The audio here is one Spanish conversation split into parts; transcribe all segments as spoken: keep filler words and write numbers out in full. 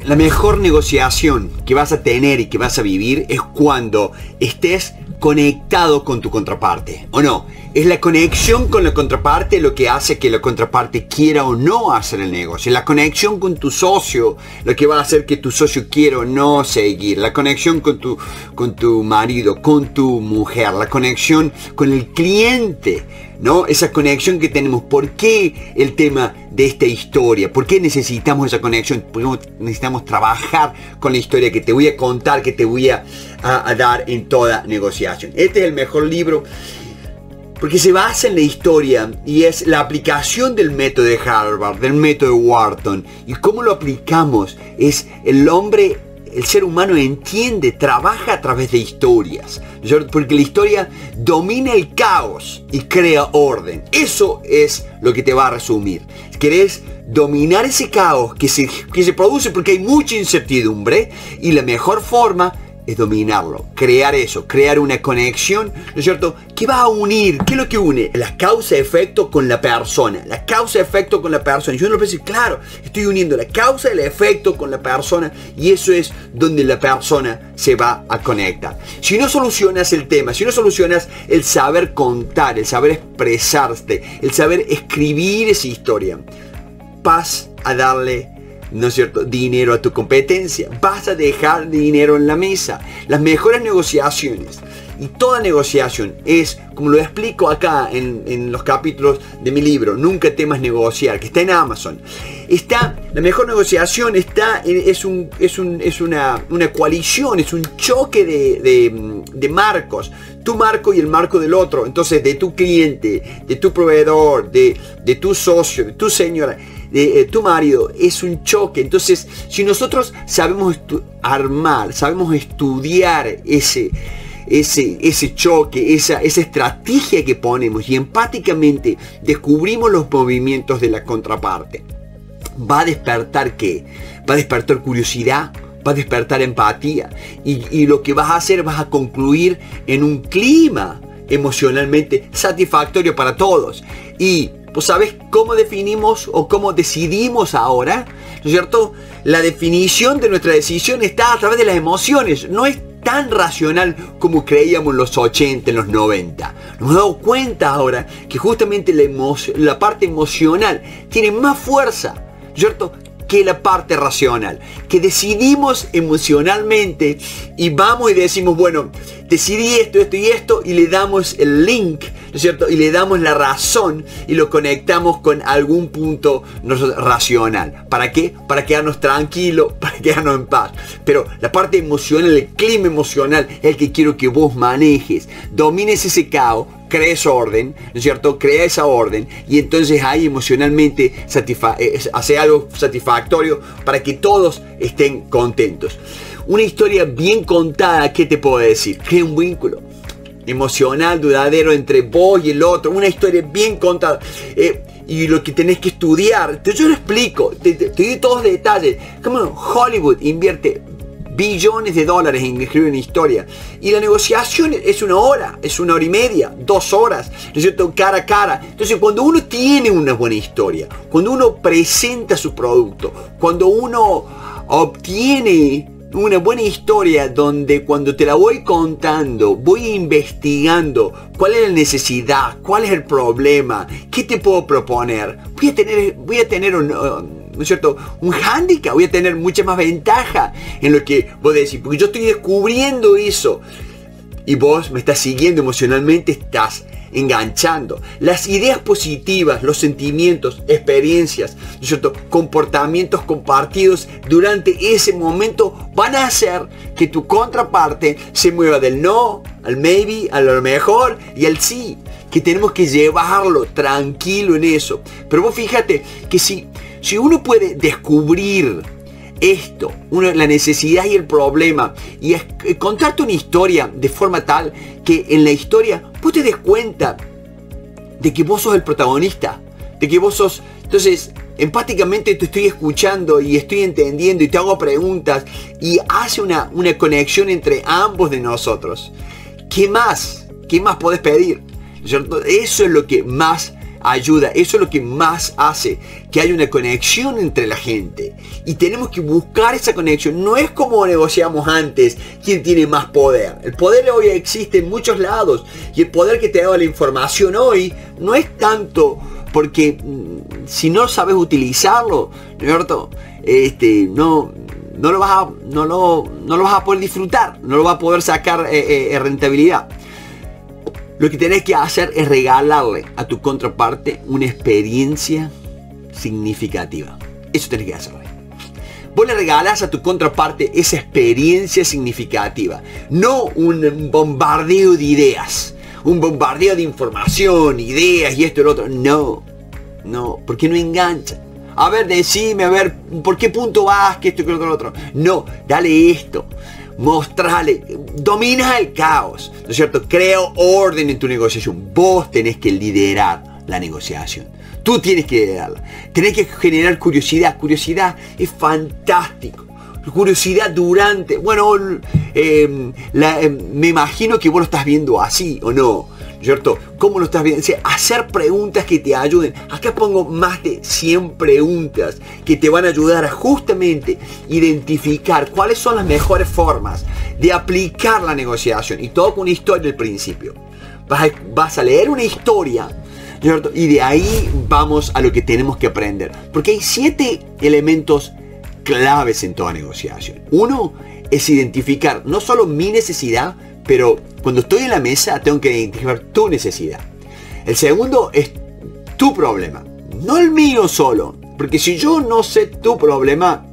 La mejor negociación que vas a tener y que vas a vivir es cuando estés conectado con tu contraparte, ¿o no? Es la conexión con la contraparte lo que hace que la contraparte quiera o no hacer el negocio. La conexión con tu socio lo que va a hacer que tu socio quiera o no seguir. La conexión con tu, con tu marido, con tu mujer. La conexión con el cliente, ¿no? Esa conexión que tenemos. ¿Por qué el tema de esta historia? ¿Por qué necesitamos esa conexión? ¿Por qué necesitamos trabajar con la historia que te voy a contar, que te voy a, a, a dar en toda negociación? Este es el mejor libro porque se basa en la historia y es la aplicación del método de Harvard, del método de Wharton. Y cómo lo aplicamos es el hombre, el ser humano entiende, trabaja a través de historias. Porque la historia domina el caos y crea orden. Eso es lo que te va a resumir. ¿Querés dominar ese caos que se, que se produce porque hay mucha incertidumbre? Y la mejor forma es dominarlo, crear eso, crear una conexión, ¿no es cierto?, que va a unir. ¿Qué es lo que une? La causa-efecto con la persona. La causa-efecto con la persona. Y yo no lo pienso, claro, estoy uniendo la causa y el efecto con la persona y eso es donde la persona se va a conectar. Si no solucionas el tema, si no solucionas el saber contar, el saber expresarte, el saber escribir esa historia, vas a darle, ¿no es cierto?, dinero a tu competencia. Vas a dejar dinero en la mesa. Las mejores negociaciones, y toda negociación es, como lo explico acá en, en los capítulos de mi libro, Nunca temas negociar, que está en Amazon. Está, la mejor negociación está, es, un, es, un, es una, una coalición, es un choque de, de, de marcos. Tu marco y el marco del otro. Entonces, de tu cliente, de tu proveedor, de, de tu socio, de tu señora, de eh, tu marido, es un choque. Entonces, si nosotros sabemos armar, sabemos estudiar ese, ese, ese choque, esa, esa estrategia que ponemos y empáticamente descubrimos los movimientos de la contraparte, va a despertar ¿qué? Va a despertar curiosidad, va a despertar empatía y, y lo que vas a hacer, vas a concluir en un clima emocionalmente satisfactorio para todos. Y pues ¿sabes cómo definimos o cómo decidimos ahora? ¿No es cierto? La definición de nuestra decisión está a través de las emociones. No es tan racional como creíamos en los ochenta, en los noventa. Nos hemos dado cuenta ahora que justamente la, la parte emocional tiene más fuerza, ¿no es cierto?, que la parte racional, que decidimos emocionalmente y vamos y decimos, bueno, decidí esto, esto y esto y le damos el link, ¿no es cierto?, y le damos la razón y lo conectamos con algún punto racional. ¿Para qué? Para quedarnos tranquilos, para quedarnos en paz. Pero la parte emocional, el clima emocional es el que quiero que vos manejes, domines ese caos, crees orden, ¿no es cierto?, crea esa orden y entonces ahí emocionalmente eh, hace algo satisfactorio para que todos estén contentos. Una historia bien contada, ¿qué te puedo decir? Crea un vínculo emocional duradero entre vos y el otro. Una historia bien contada. Eh, y lo que tenés que estudiar, te, yo lo explico, te, te, te doy todos los detalles. Como Hollywood invierte billones de dólares en escribir una historia. Y la negociación es una hora, es una hora y media, dos horas, ¿no es cierto?, cara a cara. Entonces, cuando uno tiene una buena historia, cuando uno presenta su producto, cuando uno obtiene una buena historia donde cuando te la voy contando, voy investigando cuál es la necesidad, cuál es el problema, qué te puedo proponer, voy a tener, voy a tener un... Uh, ¿no es cierto?, un hándicap, voy a tener mucha más ventaja en lo que vos decís, porque yo estoy descubriendo eso y vos me estás siguiendo emocionalmente, estás enganchando. Las ideas positivas, los sentimientos, experiencias, ¿no es cierto?, comportamientos compartidos durante ese momento van a hacer que tu contraparte se mueva del no al maybe, a lo mejor y al sí, que tenemos que llevarlo tranquilo en eso. Pero vos fíjate que si Si uno puede descubrir esto, uno, la necesidad y el problema, y es, eh, contarte una historia de forma tal que en la historia vos te des cuenta de que vos sos el protagonista, de que vos sos... Entonces, empáticamente te estoy escuchando y estoy entendiendo y te hago preguntas y hace una, una conexión entre ambos de nosotros. ¿Qué más? ¿Qué más podés pedir? ¿Cierto? Eso es lo que más ayuda, eso es lo que más hace que haya una conexión entre la gente. Y tenemos que buscar esa conexión. No es como negociamos antes, quién tiene más poder. El poder hoy existe en muchos lados. Y el poder que te da la información hoy no es tanto porque si no sabes utilizarlo, ¿no es cierto? Este, no, no, lo vas a, no, lo, no lo vas a poder disfrutar, no lo vas a poder sacar eh, eh, rentabilidad. Lo que tenés que hacer es regalarle a tu contraparte una experiencia significativa. Eso tenés que hacerle. Vos le regalás a tu contraparte esa experiencia significativa, no un bombardeo de ideas, un bombardeo de información, ideas y esto y lo otro. No, no, porque no engancha. A ver, decime, a ver, ¿por qué punto vas? Que esto y que lo otro. No, dale esto. Mostrale, domina el caos, ¿no es cierto? Crea orden en tu negociación. Vos tenés que liderar la negociación. Tú tienes que liderarla. Tenés que generar curiosidad. Curiosidad es fantástico. Curiosidad durante... Bueno, eh, la, eh, me imagino que vos lo estás viendo así, ¿o no? ¿Cierto? ¿Cómo lo estás viendo? O sea, hacer preguntas que te ayuden. Acá pongo más de cien preguntas que te van a ayudar a justamente identificar cuáles son las mejores formas de aplicar la negociación. Y todo con una historia al principio. Vas a, vas a leer una historia, ¿cierto? Y de ahí vamos a lo que tenemos que aprender. Porque hay siete elementos claves en toda negociación. Uno es identificar no solo mi necesidad, pero cuando estoy en la mesa tengo que identificar tu necesidad. El segundo es tu problema, no el mío solo. Porque si yo no sé tu problema,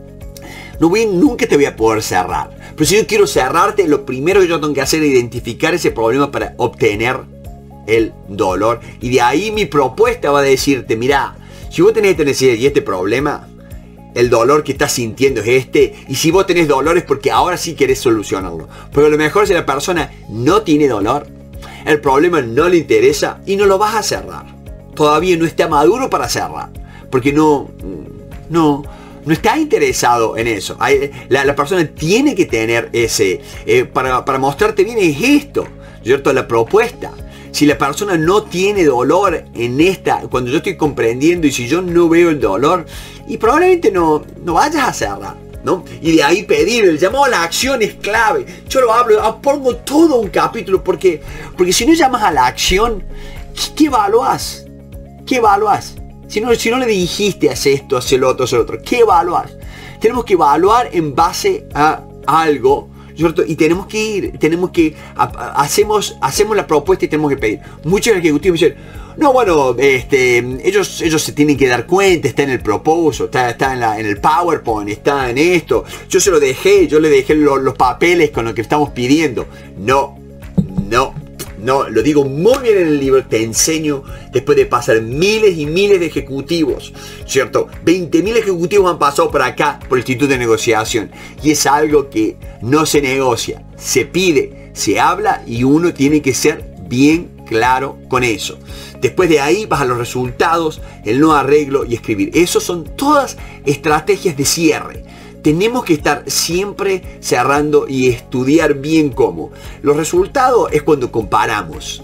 no voy, nunca te voy a poder cerrar. Pero si yo quiero cerrarte, lo primero que yo tengo que hacer es identificar ese problema para obtener el dolor. Y de ahí mi propuesta va a decirte, mira, si vos tenés esta necesidad y este problema, el dolor que estás sintiendo es este. Y si vos tenés dolor es porque ahora sí querés solucionarlo. Porque a lo mejor si la persona no tiene dolor, el problema no le interesa y no lo vas a cerrar. Todavía no está maduro para cerrar. Porque no, no, no está interesado en eso. La, la persona tiene que tener ese... Eh, para, para mostrarte bien es esto, ¿cierto? La propuesta. Si la persona no tiene dolor en esta, cuando yo estoy comprendiendo y si yo no veo el dolor, y probablemente no, no vayas a cerrar, ¿no? Y de ahí pedir, el llamado a la acción es clave. Yo lo hablo, pongo todo un capítulo, porque, porque si no llamas a la acción, ¿qué, qué evaluás? ¿Qué evaluás? Si no, si no le dijiste, haz esto, haz el otro, haz el otro, ¿qué evaluás? Tenemos que evaluar en base a algo, ¿cierto? Y tenemos que ir, tenemos que, a, a, hacemos, hacemos la propuesta y tenemos que pedir. Muchos ejecutivos dicen, no, bueno, este, ellos, ellos se tienen que dar cuenta, está en el proposal, está, está en, la, en el PowerPoint, está en esto. Yo se lo dejé, yo le dejé lo, los papeles con lo que estamos pidiendo. No, no, no, lo digo muy bien en el libro, te enseño después de pasar miles y miles de ejecutivos, ¿cierto? veinte mil ejecutivos han pasado por acá, por el Instituto de Negociación. Y es algo que no se negocia, se pide, se habla y uno tiene que ser bien claro con eso. Después de ahí vas a los resultados, el no arreglo y escribir. Esos son todas estrategias de cierre. Tenemos que estar siempre cerrando y estudiar bien cómo. Los resultados es cuando comparamos.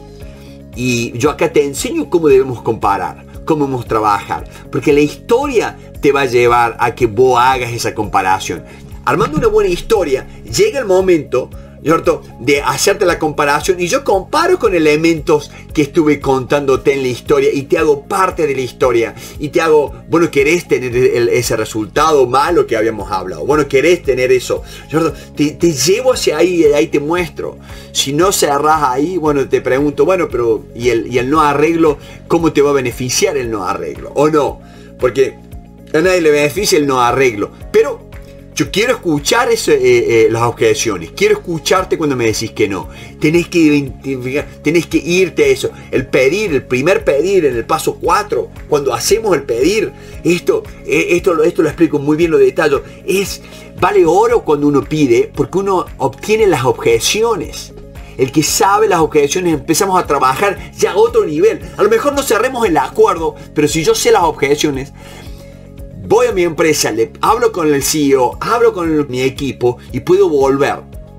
Y yo acá te enseño cómo debemos comparar, cómo debemos trabajar. Porque la historia te va a llevar a que vos hagas esa comparación. Armando una buena historia, llega el momento, ¿cierto?, de hacerte la comparación y yo comparo con elementos que estuve contándote en la historia y te hago parte de la historia y te hago, bueno, querés tener el, ese resultado malo que habíamos hablado, bueno, querés tener eso, ¿cierto? Te, te llevo hacia ahí y ahí te muestro. Si no cerrás ahí, bueno, te pregunto, bueno, pero ¿y el, y el no arreglo, cómo te va a beneficiar el no arreglo? ¿O no? Porque a nadie le beneficia el no arreglo, pero yo quiero escuchar eso, eh, eh, las objeciones. Quiero escucharte cuando me decís que no. Tenés que identificar, tenés que irte a eso. El pedir, el primer pedir en el paso cuatro, cuando hacemos el pedir, esto, eh, esto, esto lo explico muy bien, lo detallo. Es, vale oro cuando uno pide, porque uno obtiene las objeciones. El que sabe las objeciones, empezamos a trabajar ya a otro nivel. A lo mejor no cerremos el acuerdo, pero si yo sé las objeciones, voy a mi empresa, le hablo con el C E O, hablo con mi equipo y puedo volver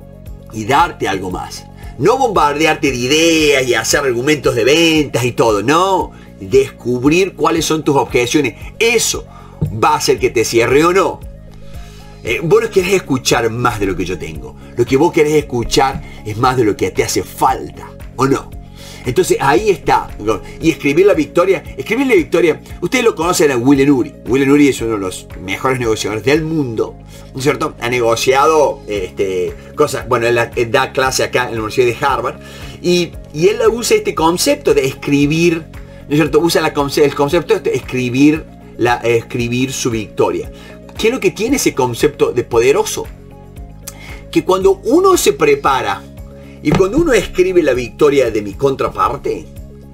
y darte algo más. No bombardearte de ideas y hacer argumentos de ventas y todo, no. descubrir cuáles son tus objeciones. Eso va a hacer que te cierre o no. Eh, vos no querés escuchar más de lo que yo tengo. Lo que vos querés escuchar es más de lo que te hace falta, ¿o no? Entonces ahí está. Y escribir la victoria. Escribir la victoria. Ustedes lo conocen a Will Nuri. Will Nuri es uno de los mejores negociadores del mundo, ¿no es cierto? Ha negociado este, cosas. Bueno, él, él da clase acá en la Universidad de Harvard. Y, y él usa este concepto de escribir, ¿no es cierto? Usa la, el concepto de escribir, la, escribir su victoria. ¿Qué es lo que tiene ese concepto de poderoso? Que cuando uno se prepara y cuando uno escribe la victoria de mi contraparte,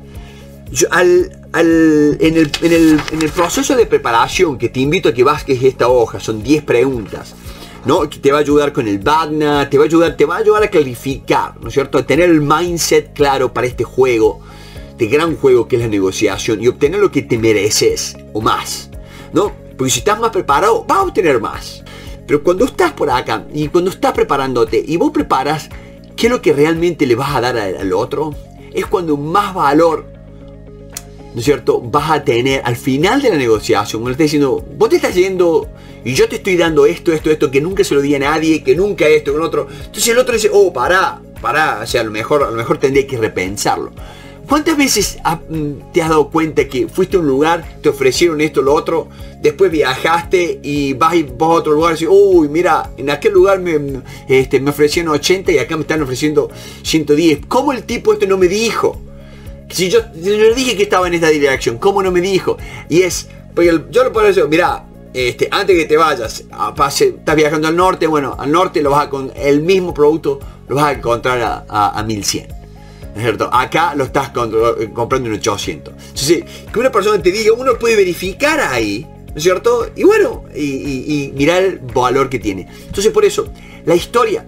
yo, al, al, en, el, en, el, en el proceso de preparación, que te invito a que vasques esta hoja, son diez preguntas, ¿no? Que te va a ayudar con el Vagna, te va a ayudar, te va a ayudar a clarificar, ¿no es cierto? A tener el mindset claro para este juego, este gran juego que es la negociación, y obtener lo que te mereces o más, ¿no? Porque si estás más preparado, vas a obtener más. Pero cuando estás por acá y cuando estás preparándote y vos preparas qué es lo que realmente le vas a dar al, al otro, es cuando más valor, ¿no es cierto?, vas a tener al final de la negociación. Cuando le estás diciendo, vos te estás yendo y yo te estoy dando esto, esto, esto, que nunca se lo di a nadie, que nunca esto, con otro. Entonces el otro dice, oh, pará, pará, o sea, a lo mejor, a lo mejor tendré que repensarlo. ¿Cuántas veces te has dado cuenta que fuiste a un lugar, te ofrecieron esto, lo otro, después viajaste y vas, y vas a otro lugar y dices, uy, mira, en aquel lugar me, este, me ofrecieron ochenta y acá me están ofreciendo ciento diez? ¿Cómo el tipo este no me dijo? Si yo, yo le dije que estaba en esta dirección, ¿cómo no me dijo? Y es, porque el, yo le puedo decir, mira, este, antes que te vayas, a pase, estás viajando al norte, bueno, al norte lo vas a con el mismo producto lo vas a encontrar a, a, a mil cien. ¿No es cierto? Acá lo estás comprando en ochocientos. Entonces, que una persona te diga, uno puede verificar ahí, ¿no es cierto? Y bueno, y, y, y mirar el valor que tiene. Entonces, por eso, la historia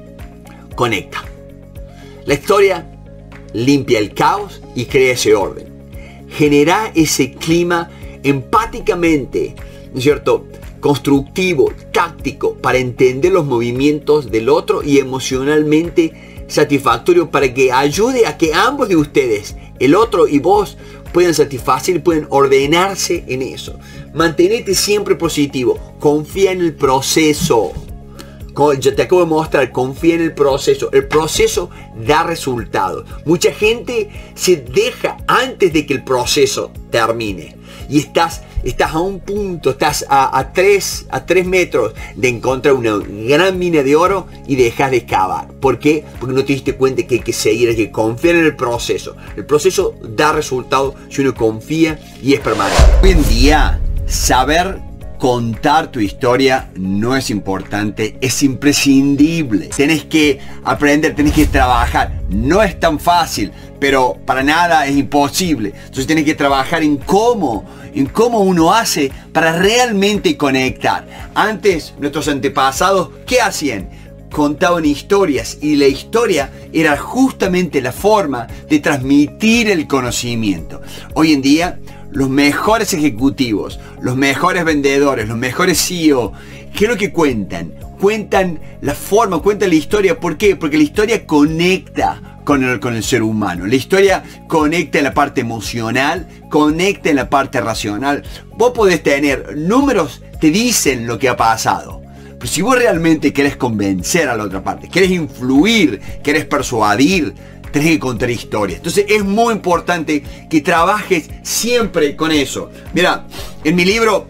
conecta. La historia limpia el caos y crea ese orden. Genera ese clima empáticamente, ¿no es cierto?, constructivo, táctico, para entender los movimientos del otro y emocionalmente satisfactorio, para que ayude a que ambos de ustedes, el otro y vos, puedan satisfacer y puedan ordenarse en eso. Mantenete siempre positivo, confía en el proceso. Como yo te acabo de mostrar, confía en el proceso. El proceso da resultados. Mucha gente se deja antes de que el proceso termine. Y estás, estás a un punto, estás a, a, tres, a tres metros de encontrar una gran mina de oro y dejas de excavar. ¿Por qué? Porque no te diste cuenta que hay que seguir, hay que confiar en el proceso. El proceso da resultados si uno confía y es permanente. Hoy en día, saber contar tu historia no es importante, es imprescindible. Tenés que aprender, tenés que trabajar. No es tan fácil, pero para nada es imposible. Entonces tenés que trabajar en cómo, en cómo uno hace para realmente conectar. Antes, nuestros antepasados, ¿qué hacían? Contaban historias, y la historia era justamente la forma de transmitir el conocimiento. Hoy en día, los mejores ejecutivos, los mejores vendedores, los mejores C E O, ¿qué es lo que cuentan? Cuentan la forma, cuentan la historia. ¿Por qué? Porque la historia conecta con el, con el ser humano. La historia conecta en la parte emocional, conecta en la parte racional. Vos podés tener números, te dicen lo que ha pasado. Pero si vos realmente querés convencer a la otra parte, querés influir, querés persuadir, tenés que contar historias. Entonces es muy importante que trabajes siempre con eso. Mira, en mi libro,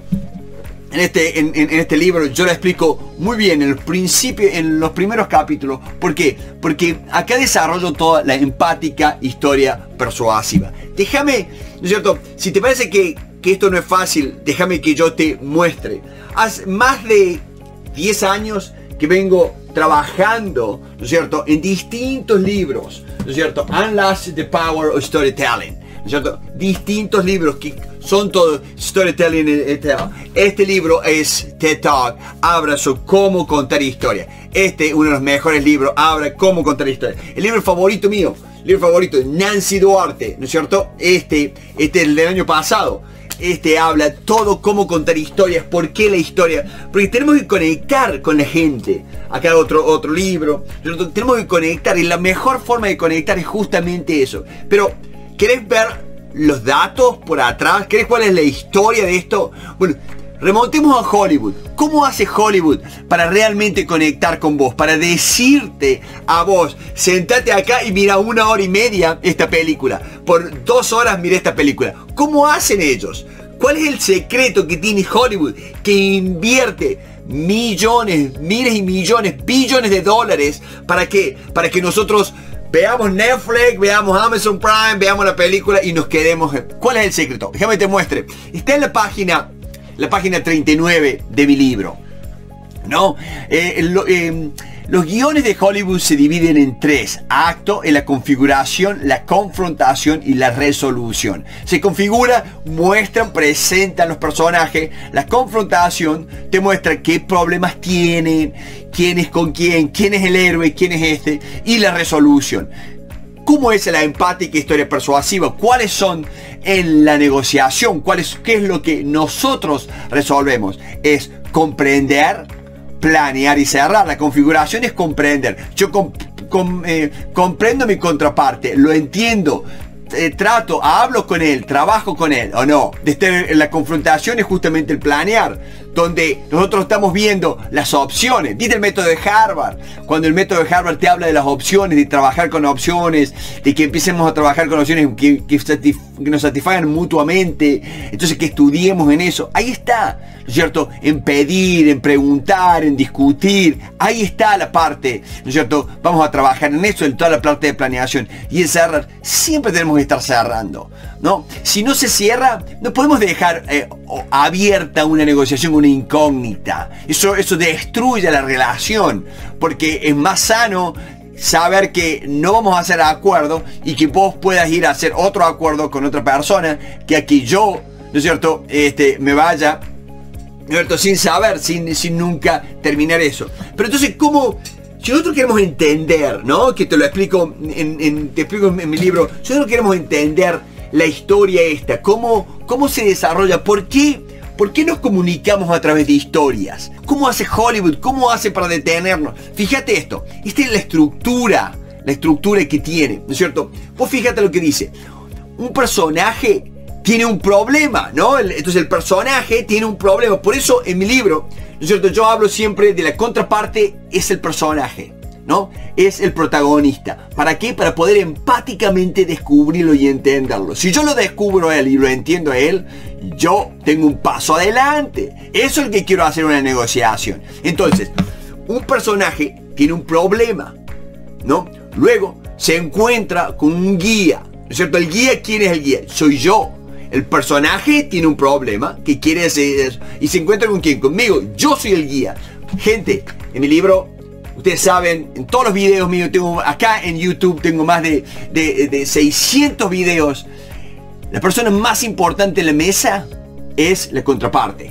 en este, en, en este libro yo lo explico muy bien en el principio, en los primeros capítulos. ¿Por qué? Porque acá desarrollo toda la empática historia persuasiva. Déjame, ¿no es cierto? Si te parece que, que esto no es fácil, déjame que yo te muestre. Hace más de diez años que vengo trabajando, ¿no es cierto?, en distintos libros, ¿no es cierto? Unleash the Power of Storytelling, ¿no es cierto? Distintos libros que son todos Storytelling. Este libro es TED Talk, habla sobre cómo contar historia. Este es uno de los mejores libros, habla cómo contar historia. El libro favorito mío, el libro favorito de Nancy Duarte, ¿no es cierto? Este, este es el del año pasado. Este habla todo cómo contar historias, por qué la historia, porque tenemos que conectar con la gente. Acá otro, otro libro, tenemos que conectar, y la mejor forma de conectar es justamente eso. Pero, ¿querés ver los datos por atrás? ¿Querés cuál es la historia de esto? Bueno, remontemos a Hollywood. ¿Cómo hace Hollywood para realmente conectar con vos? Para decirte a vos, sentate acá y mira una hora y media esta película. Por dos horas mira esta película. ¿Cómo hacen ellos? ¿Cuál es el secreto que tiene Hollywood? Que invierte millones, miles y millones, billones de dólares. ¿Para qué? Para que nosotros veamos Netflix, veamos Amazon Prime, veamos la película y nos quedemos. ¿Cuál es el secreto? Déjame que te muestre. Está en la página, la página treinta y nueve de mi libro, ¿no? Eh, lo, eh, los guiones de Hollywood se dividen en tres actos: en la configuración, la confrontación y la resolución. Se configura, muestran, presentan los personajes. La confrontación te muestra qué problemas tienen, quién es con quién, quién es el héroe, quién es este. Y la resolución, ¿cómo es la empática historia persuasiva? ¿Cuáles son en la negociación? ¿Cuál es, qué es lo que nosotros resolvemos? Es comprender, planear y cerrar. La configuración es comprender. Yo comp com eh, comprendo mi contraparte, lo entiendo, eh, trato, hablo con él, trabajo con él, ¿o no? Desde la confrontación es justamente el planear, donde nosotros estamos viendo las opciones. ¿Viste el método de Harvard? Cuando el método de Harvard te habla de las opciones, de trabajar con opciones, de que empecemos a trabajar con opciones que, que, satisf que nos satisfagan mutuamente, entonces que estudiemos en eso. Ahí está, ¿no es cierto? En pedir, en preguntar, en discutir. Ahí está la parte, ¿no es cierto? Vamos a trabajar en eso, en toda la parte de planeación. Y en cerrar, siempre tenemos que estar cerrando, ¿no? Si no se cierra, no podemos dejar eh, abierta una negociación, una incógnita. Eso, eso destruye la relación, porque es más sano saber que no vamos a hacer acuerdo y que vos puedas ir a hacer otro acuerdo con otra persona, que aquí yo, ¿no es cierto?, este, me vaya, ¿no es cierto?, sin saber, sin, sin nunca terminar eso. Pero entonces, ¿cómo? Si nosotros queremos entender, ¿no?, que te lo explico en, en, te explico en mi libro, si nosotros queremos entender la historia esta, cómo, cómo se desarrolla, por qué, por qué nos comunicamos a través de historias, cómo hace Hollywood, cómo hace para detenernos. Fíjate esto, esta es la estructura, la estructura que tiene, ¿no es cierto? Vos fíjate lo que dice, un personaje tiene un problema, ¿no? Entonces el personaje tiene un problema, por eso en mi libro, ¿no es cierto?, yo hablo siempre de la contraparte, es el personaje, ¿no? Es el protagonista. ¿Para qué? Para poder empáticamente descubrirlo y entenderlo. Si yo lo descubro a él y lo entiendo a él, yo tengo un paso adelante. Eso es lo que quiero hacer en una negociación. Entonces, un personaje tiene un problema, ¿no? Luego se encuentra con un guía, ¿no es cierto? El guía, ¿quién es el guía? Soy yo. El personaje tiene un problema que quiere hacer y se encuentra con quién, conmigo. Yo soy el guía. Gente, en mi libro, ustedes saben, en todos los videos míos, tengo acá en YouTube, tengo más de, de, de seiscientos videos. La persona más importante en la mesa es la contraparte,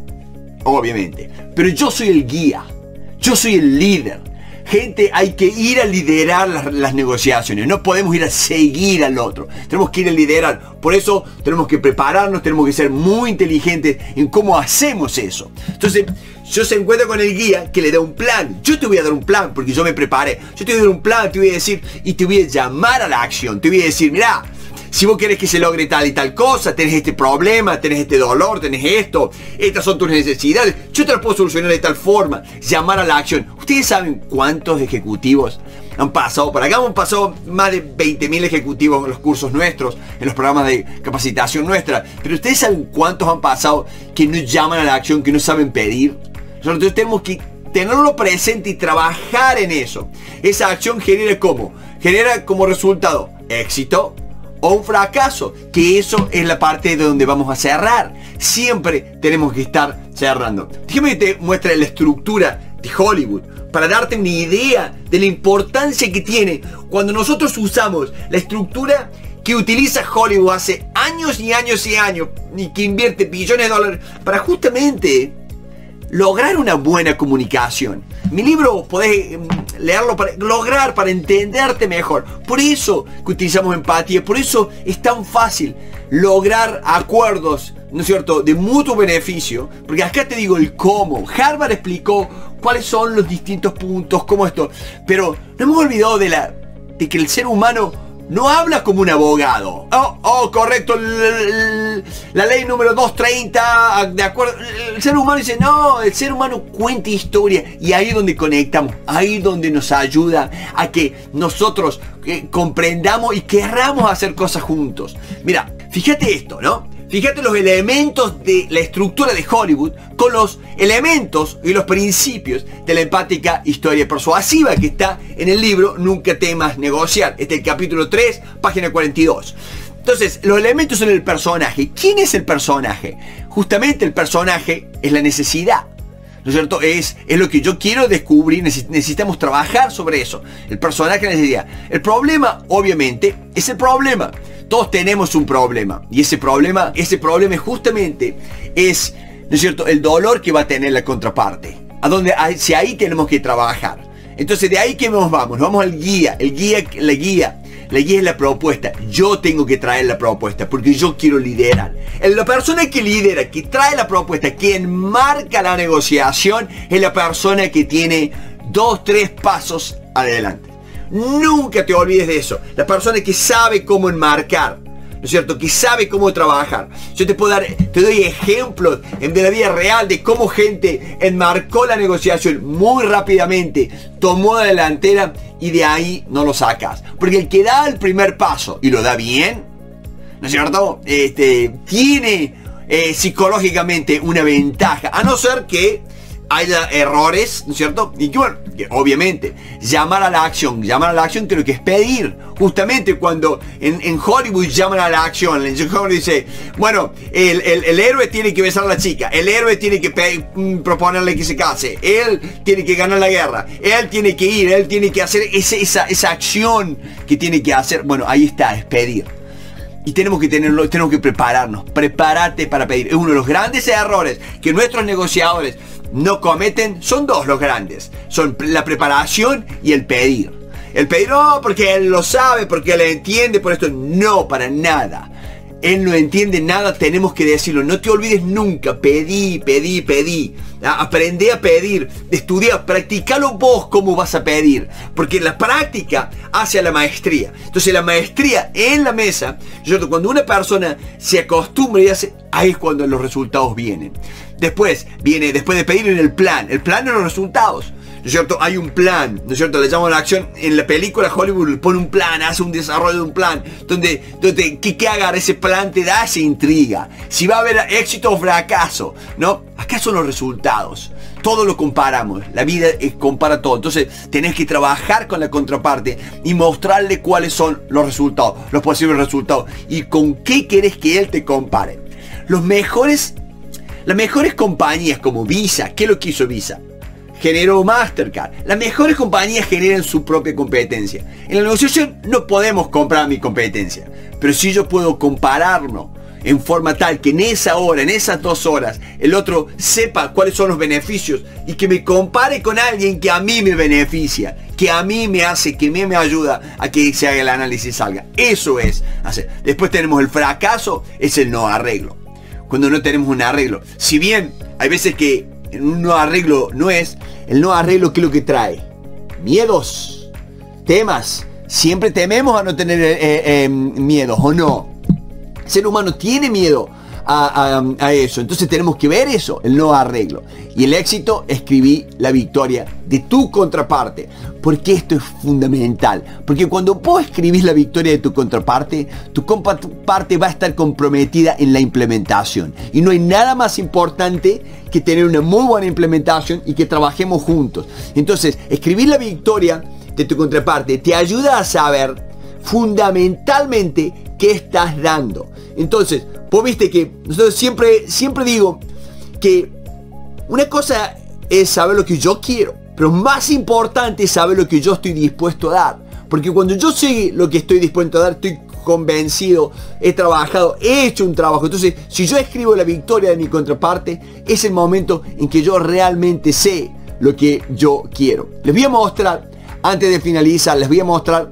obviamente. Pero yo soy el guía, yo soy el líder. Gente, hay que ir a liderar las, las negociaciones. No podemos ir a seguir al otro. Tenemos que ir a liderar. Por eso tenemos que prepararnos, tenemos que ser muy inteligentes en cómo hacemos eso. Entonces, yo se encuentra con el guía que le da un plan. Yo te voy a dar un plan porque yo me preparé. Yo te voy a dar un plan, te voy a decir y te voy a llamar a la acción. Te voy a decir, mirá, si vos querés que se logre tal y tal cosa, tenés este problema, tenés este dolor, tenés esto, estas son tus necesidades, yo te las puedo solucionar de tal forma. Llamar a la acción. ¿Ustedes saben cuántos ejecutivos han pasado por acá? Han pasado más de veinte mil ejecutivos en los cursos nuestros, en los programas de capacitación nuestra. Pero ¿ustedes saben cuántos han pasado que no llaman a la acción, que no saben pedir? Nosotros tenemos que tenerlo presente y trabajar en eso. Esa acción genera ¿cómo? Genera como resultado éxito o un fracaso, que eso es la parte de donde vamos a cerrar. Siempre tenemos que estar cerrando. Déjame que te muestre la estructura de Hollywood para darte una idea de la importancia que tiene cuando nosotros usamos la estructura que utiliza Hollywood hace años y años y años y que invierte billones de dólares para justamente lograr una buena comunicación. Mi libro podés leerlo para lograr, para entenderte mejor. Por eso que utilizamos empatía, por eso es tan fácil lograr acuerdos, ¿no es cierto?, de mutuo beneficio. Porque acá te digo el cómo. Harvard explicó cuáles son los distintos puntos, cómo esto. Pero no hemos olvidado de, la, de que el ser humano no habla como un abogado. Oh, oh correcto, la ley número doscientos treinta, de acuerdo. El ser humano dice, no, el ser humano cuenta historia. Y ahí es donde conectamos, ahí es donde nos ayuda a que nosotros eh, comprendamos y querramos hacer cosas juntos. Mira, fíjate esto, ¿no? Fíjate los elementos de la estructura de Hollywood con los elementos y los principios de la empática historia persuasiva que está en el libro Nunca temas negociar. Este es el capítulo tres, página cuarenta y dos. Entonces, los elementos son el personaje. ¿Quién es el personaje? Justamente el personaje es la necesidad. ¿No es cierto? Es, es lo que yo quiero descubrir, necesitamos trabajar sobre eso. El personaje es la necesidad. El problema, obviamente, es el problema. Todos tenemos un problema. Y ese problema, ese problema justamente es, ¿no es cierto?, el dolor que va a tener la contraparte. A donde, hacia ahí tenemos que trabajar. Entonces, de ahí que nos vamos, nos vamos al guía. El guía, la guía. La guía es la propuesta. Yo tengo que traer la propuesta porque yo quiero liderar. La persona que lidera, que trae la propuesta, que enmarca la negociación, es la persona que tiene dos, tres pasos adelante. Nunca te olvides de eso. La persona que sabe cómo enmarcar, ¿no es cierto? Que sabe cómo trabajar. Yo te puedo dar, te doy ejemplos de la vida real de cómo gente enmarcó la negociación muy rápidamente, tomó la delantera y de ahí no lo sacas. Porque el que da el primer paso y lo da bien, ¿no es cierto? Este, tiene eh, psicológicamente una ventaja, a no ser que haya errores, ¿no es cierto? Y que bueno, que obviamente llamar a la acción, llamar a la acción creo que es pedir. Justamente cuando en, en Hollywood llaman a la acción, en Hollywood dice, bueno, el, el, el héroe tiene que besar a la chica, el héroe tiene que pe proponerle que se case, él tiene que ganar la guerra, él tiene que ir, él tiene que hacer ese, esa, esa acción que tiene que hacer. Bueno, ahí está, es pedir. Y tenemos que tenerlo, tenemos que prepararnos, prepárate para pedir. Es uno de los grandes errores que nuestros negociadores no cometen. Son dos los grandes, son la preparación y el pedir. El pedir, no, porque él lo sabe, porque él entiende, por esto, no, para nada. Él no entiende nada, tenemos que decirlo. No te olvides nunca, pedí, pedí, pedí. Aprende a pedir, estudia, practicalo vos cómo vas a pedir. Porque la práctica hace a la maestría. Entonces la maestría en la mesa, ¿cierto? Cuando una persona se acostumbra y hace, ahí es cuando los resultados vienen. Después, viene, después de pedir en el plan. El plan de los resultados. ¿No es cierto? Hay un plan, ¿no es cierto? Le llaman a la acción. En la película Hollywood pone un plan, hace un desarrollo de un plan, donde, donde que, que haga ese plan te da esa intriga. Si va a haber éxito o fracaso, ¿no? Acá son los resultados. Todo lo comparamos. La vida es, compara todo. Entonces tenés que trabajar con la contraparte y mostrarle cuáles son los resultados, los posibles resultados y con qué querés que él te compare. Los mejores, las mejores compañías como Visa, ¿qué es lo que hizo Visa? Generó Mastercard. Las mejores compañías generan su propia competencia. En la negociación no podemos comprar mi competencia, pero sí yo puedo compararnos en forma tal que en esa hora, en esas dos horas, el otro sepa cuáles son los beneficios y que me compare con alguien que a mí me beneficia, que a mí me hace, que a mí me ayuda a que se haga el análisis y salga. Eso es hacer. Después tenemos el fracaso, es el no arreglo. Cuando no tenemos un arreglo. Si bien hay veces que un no arreglo no es, el no arreglo, ¿qué es lo que trae? Miedos, temas. Siempre tememos a no tener eh, eh, miedos, ¿o no? El ser humano tiene miedo a, a, a eso. Entonces tenemos que ver eso, el no arreglo. Y el éxito, escribí la victoria de tu contraparte. Porque esto es fundamental. Porque cuando vos escribís la victoria de tu contraparte, tu contraparte va a estar comprometida en la implementación. Y no hay nada más importante que tener una muy buena implementación y que trabajemos juntos. Entonces, escribir la victoria de tu contraparte te ayuda a saber fundamentalmente qué estás dando. Entonces, vos viste que nosotros siempre, siempre digo que una cosa es saber lo que yo quiero, pero más importante es saber lo que yo estoy dispuesto a dar. Porque cuando yo sé lo que estoy dispuesto a dar, estoy convencido, he trabajado, he hecho un trabajo. Entonces, si yo escribo la victoria de mi contraparte, es el momento en que yo realmente sé lo que yo quiero. Les voy a mostrar, antes de finalizar, les voy a mostrar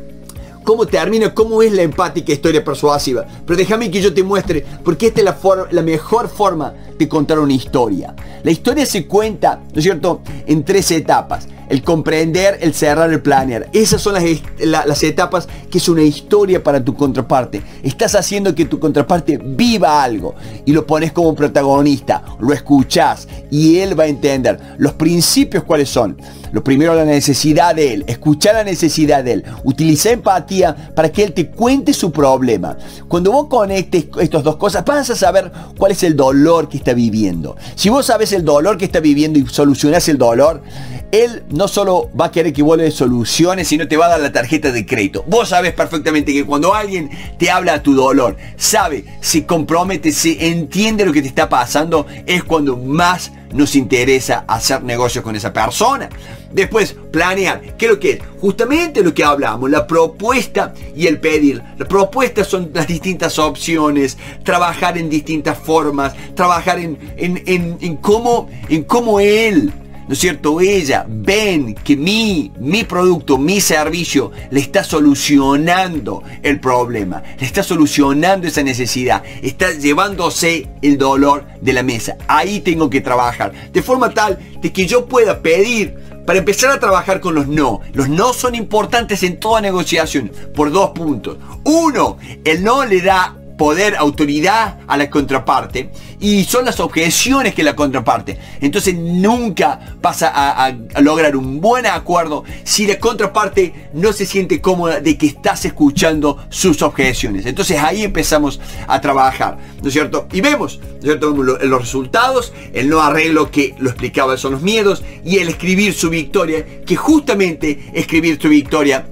cómo termina, cómo es la empática historia persuasiva. Pero déjame que yo te muestre, porque esta es la, la mejor forma de contar una historia. La historia se cuenta, ¿no es cierto?, en tres etapas. el comprender, el cerrar, el planear. Esas son las, la, las etapas que es una historia para tu contraparte. Estás haciendo que tu contraparte viva algo y lo pones como protagonista, lo escuchás y él va a entender los principios cuáles son. Lo primero, la necesidad de él, escuchar la necesidad de él, utilizar empatía para que él te cuente su problema. Cuando vos conectes estas dos cosas, vas a saber cuál es el dolor que está viviendo. Si vos sabes el dolor que está viviendo y solucionás el dolor, él no solo va a querer que vos le soluciones, sino te va a dar la tarjeta de crédito. Vos sabes perfectamente que cuando alguien te habla de tu dolor, sabe, se compromete, se entiende lo que te está pasando, es cuando más nos interesa hacer negocios con esa persona. Después, planear. ¿Qué es lo que es? Justamente lo que hablamos, la propuesta y el pedir. La propuesta son las distintas opciones, trabajar en distintas formas, trabajar en, en, en, en, cómo, en cómo él, ¿no es cierto?, ella ven que mi, mi producto, mi servicio le está solucionando el problema, le está solucionando esa necesidad, está llevándose el dolor de la mesa. Ahí tengo que trabajar, de forma tal de que yo pueda pedir para empezar a trabajar con los no. Los no son importantes en toda negociación por dos puntos. Uno, el no le da poder, autoridad a la contraparte y son las objeciones que la contraparte. Entonces nunca vas a, a, a lograr un buen acuerdo si la contraparte no se siente cómoda de que estás escuchando sus objeciones. Entonces ahí empezamos a trabajar, ¿no es cierto? Y vemos, ¿no es cierto?, los resultados, el no arreglo que lo explicaba son los miedos y el escribir su victoria, que justamente escribir tu victoria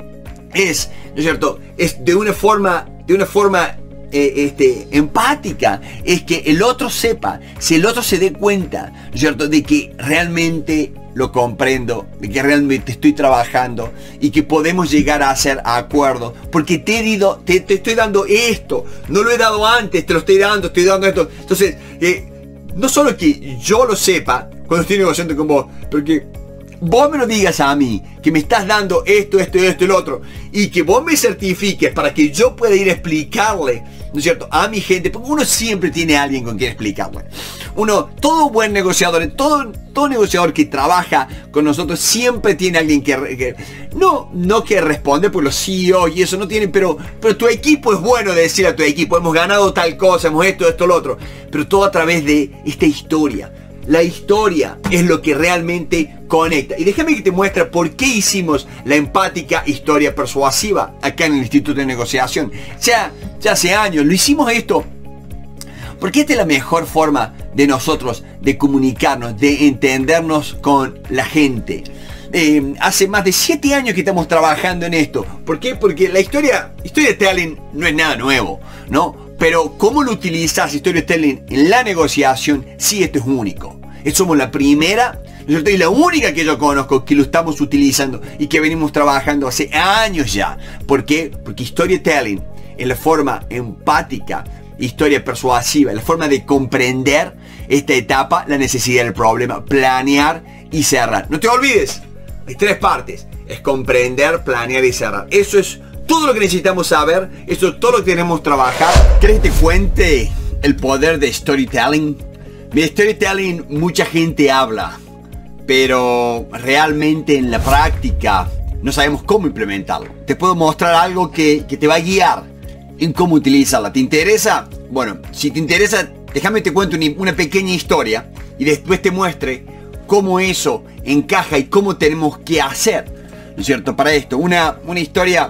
es, ¿no es cierto?, es de una forma, de una forma Eh, este, empática, es que el otro sepa, si el otro se dé cuenta, ¿no es cierto?, de que realmente lo comprendo, de que realmente estoy trabajando y que podemos llegar a hacer acuerdos, porque te he dicho, te, te estoy dando esto, no lo he dado antes, te lo estoy dando, estoy dando esto. Entonces, eh, no solo que yo lo sepa cuando estoy negociando con vos, porque vos me lo digas a mí, que me estás dando esto, esto, esto y lo otro, y que vos me certifiques para que yo pueda ir a explicarle, ¿no es cierto?, a mi gente, porque uno siempre tiene a alguien con quien explicarle. Uno, todo buen negociador, todo, todo negociador que trabaja con nosotros siempre tiene a alguien que, que no, no que responde por los C E O y eso no tiene, pero, pero tu equipo es bueno de decir a tu equipo, hemos ganado tal cosa, hemos esto, esto, lo otro, pero todo a través de esta historia. La historia es lo que realmente conecta. Y déjame que te muestre por qué hicimos la empática historia persuasiva acá en el Instituto de Negociación. Ya, ya hace años lo hicimos esto, porque esta es la mejor forma de nosotros de comunicarnos, de entendernos con la gente. Eh, hace más de siete años que estamos trabajando en esto. ¿Por qué? Porque la historia, storytelling no es nada nuevo, ¿no? Pero cómo lo utilizas storytelling en la negociación, sí, esto es único. Somos la primera, ¿no es cierto?, y la única que yo conozco que lo estamos utilizando y que venimos trabajando hace años ya. ¿Por qué? Porque storytelling es la forma empática, historia persuasiva, es la forma de comprender esta etapa, la necesidad del problema, planear y cerrar. No te olvides, hay tres partes. Es comprender, planear y cerrar. Eso es todo lo que necesitamos saber, eso es todo lo que tenemos que trabajar. ¿Querés que te cuente el poder de storytelling? Mi storytelling, mucha gente habla, pero realmente en la práctica no sabemos cómo implementarlo. Te puedo mostrar algo que, que te va a guiar en cómo utilizarla. ¿Te interesa? Bueno, si te interesa, déjame te cuento una pequeña historia y después te muestre cómo eso encaja y cómo tenemos que hacer, ¿no es cierto?, para esto. Una, una historia...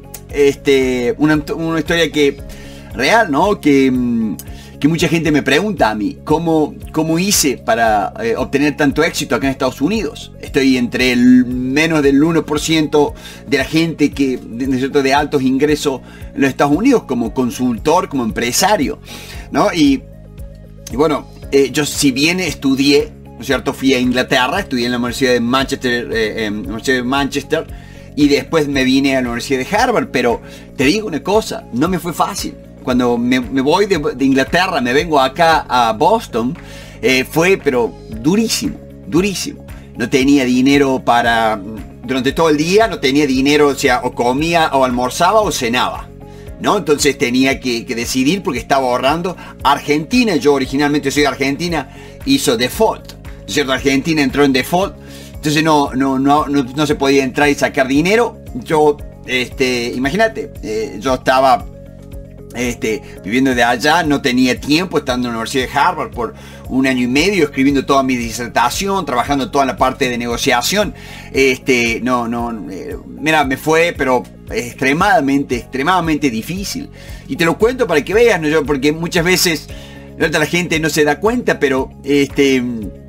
Este, una, una historia que real, ¿no? Que, que mucha gente me pregunta a mí cómo, cómo hice para eh, obtener tanto éxito acá en Estados Unidos. Estoy entre el menos del uno por ciento de la gente que, de, cierto, de altos ingresos en los Estados Unidos, como consultor, como empresario, ¿no? Y, y bueno, eh, yo si bien estudié, ¿no es cierto?, fui a Inglaterra, estudié en la Universidad de Manchester, eh, en la Universidad de Manchester, y después me vine a la Universidad de Harvard. Pero te digo una cosa, no me fue fácil. Cuando me, me voy de, de Inglaterra, me vengo acá a Boston, eh, fue pero durísimo, durísimo. No tenía dinero para, durante todo el día, no tenía dinero, o sea, o comía, o almorzaba, o cenaba, ¿no? Entonces tenía que, que decidir porque estaba ahorrando. Argentina, yo originalmente soy de Argentina, hizo default, ¿cierto? Argentina entró en default. Entonces no, no, no, no, no se podía entrar y sacar dinero. Yo, este, imagínate, eh, yo estaba este, viviendo de allá, no tenía tiempo, estando en la Universidad de Harvard por un año y medio, escribiendo toda mi disertación, trabajando toda la parte de negociación. Este, no, no, eh, mira, me fue, pero extremadamente, extremadamente difícil. Y te lo cuento para que veas, ¿no? Yo, porque muchas veces la gente no se da cuenta, pero este,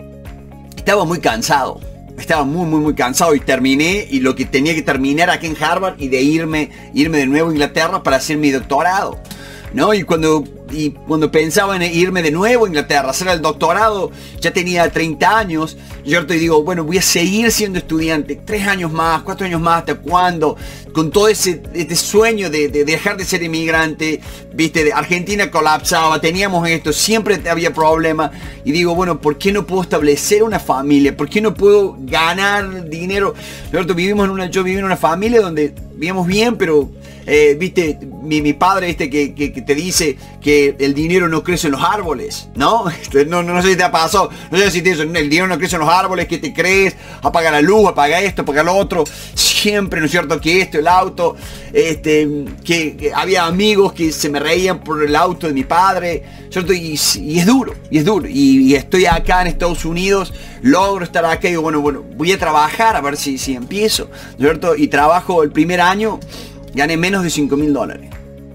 estaba muy cansado. Estaba muy, muy, muy cansado y terminé, y lo que tenía que terminar aquí en Harvard y de irme, irme de nuevo a Inglaterra para hacer mi doctorado, ¿no? Y cuando, y cuando pensaba en irme de nuevo a Inglaterra a hacer el doctorado, ya tenía treinta años, yo te digo, bueno, voy a seguir siendo estudiante, tres años más, cuatro años más, ¿hasta cuándo? Con todo ese, este sueño de, de dejar de ser inmigrante, viste, de Argentina colapsaba, teníamos esto, siempre había problemas, y digo, bueno, ¿por qué no puedo establecer una familia? ¿Por qué no puedo ganar dinero? Nosotros vivimos en una, yo viví en una familia donde vivíamos bien, pero Eh, viste, mi, mi padre este que, que, que te dice que el dinero no crece en los árboles, ¿no? No, no, no sé si te ha pasado, no sé si te dice, el dinero no crece en los árboles, ¿qué te crees? Apaga la luz, apaga esto, apaga lo otro, siempre, ¿no es cierto? Que esto, el auto, este, que, que había amigos que se me reían por el auto de mi padre, ¿cierto? Y, y es duro, y es duro, y, y estoy acá en Estados Unidos, logro estar acá y digo, bueno, bueno, voy a trabajar a ver si, si empiezo, ¿cierto? Y trabajo el primer año, gané menos de cinco mil dólares.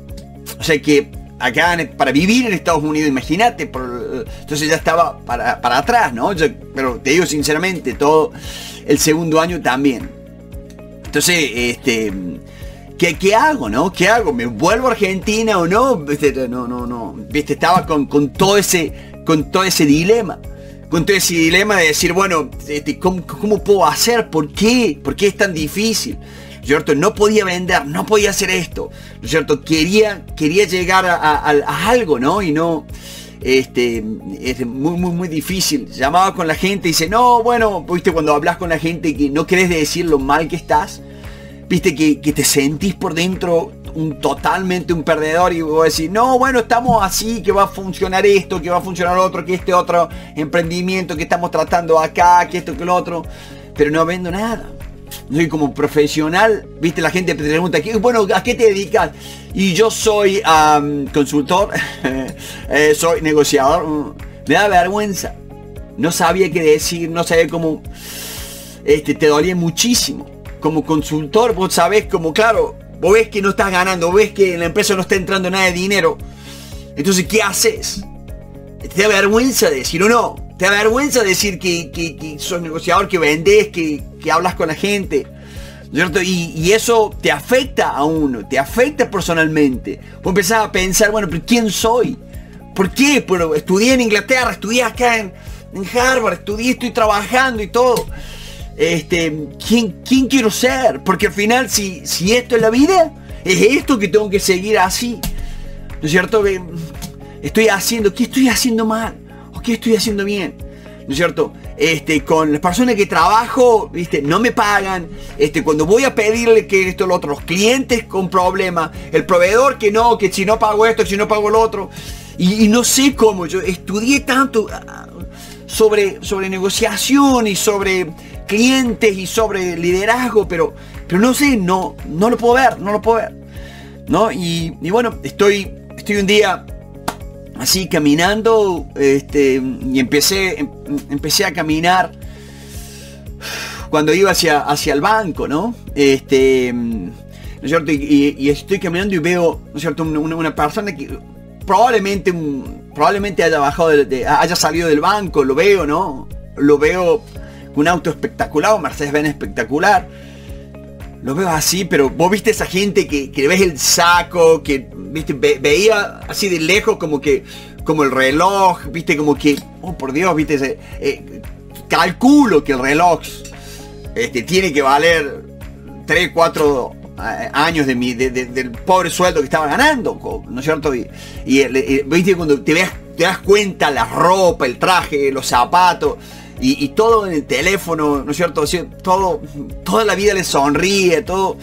O sea que acá para vivir en Estados Unidos, imagínate, entonces ya estaba para, para atrás, ¿no? Yo, pero te digo sinceramente, todo el segundo año también. Entonces, este, ¿qué, qué hago, no? ¿Qué hago? ¿Me vuelvo a Argentina o no? ¿Viste? No, no, no. ¿Viste? Estaba con, con, todo ese, con todo ese dilema. Con todo ese dilema de decir, bueno, este, ¿cómo, ¿cómo puedo hacer? ¿Por qué? ¿Por qué es tan difícil? ¿Cierto? No podía vender, no podía hacer esto, ¿no es cierto? Quería, quería llegar a, a, a algo, ¿no? Y no, este, es muy, muy, muy difícil. Llamaba con la gente y dice, no, bueno, viste, cuando hablas con la gente que no querés decir lo mal que estás, viste, que, que te sentís por dentro un, totalmente un perdedor y vos decís, no, bueno, estamos así, que va a funcionar esto, que va a funcionar lo otro, que este otro emprendimiento que estamos tratando acá, que esto, que lo otro, pero no vendo nada. Soy como profesional, viste, la gente te pregunta, bueno, ¿a qué te dedicas? Y yo soy um, consultor, eh, soy negociador. Me da vergüenza, no sabía qué decir, no sabía cómo, este, te dolía muchísimo. Como consultor, vos sabés como, claro, vos ves que no estás ganando, ves que en la empresa no está entrando nada de dinero, entonces, ¿qué haces? Te da vergüenza decir, o no, te da vergüenza decir que, que, que sos negociador, que vendés, que, que hablas con la gente, ¿cierto? Y, y eso te afecta a uno, te afecta personalmente. Vos empezás a pensar, bueno, pero ¿quién soy? ¿Por qué? Pero estudié en Inglaterra, estudié acá en, en Harvard, estudié, estoy trabajando y todo. Este, ¿quién, quién quiero ser? Porque al final, si, si esto es la vida, es esto que tengo que seguir así, ¿no es cierto? Estoy haciendo, ¿qué estoy haciendo mal? ¿O qué estoy haciendo bien? ¿No es cierto? Este, con las personas que trabajo, ¿viste? No me pagan. Este, cuando voy a pedirle que esto, lo otro, los clientes con problemas, el proveedor que no, que si no pago esto, que si no pago lo otro. Y, y no sé cómo, yo estudié tanto sobre, sobre negociación y sobre clientes y sobre liderazgo, pero, pero no sé, no, no lo puedo ver, no lo puedo ver, ¿no? Y, y bueno, estoy, estoy un día así caminando, este, y empecé, em, empecé a caminar cuando iba hacia, hacia el banco, ¿no? Este, ¿no es cierto? Y, y estoy caminando y veo, ¿no es cierto? Una, una persona que probablemente, probablemente haya bajado, de, de, haya salido del banco, lo veo, ¿no? Lo veo con un auto espectacular, un Mercedes-Benz espectacular. Lo veo así, pero vos viste esa gente que, que ves el saco, que viste, ve, veía así de lejos como que, como el reloj, viste, como que, oh por Dios, viste, ese, eh, calculo que el reloj este, tiene que valer tres, cuatro años de mi, de, de, del pobre sueldo que estaba ganando, ¿no es cierto? Y, y, y viste, cuando te, ves, te das cuenta la ropa, el traje, los zapatos, Y, y todo en el teléfono, ¿no es cierto? Todo, toda la vida le sonríe, todo.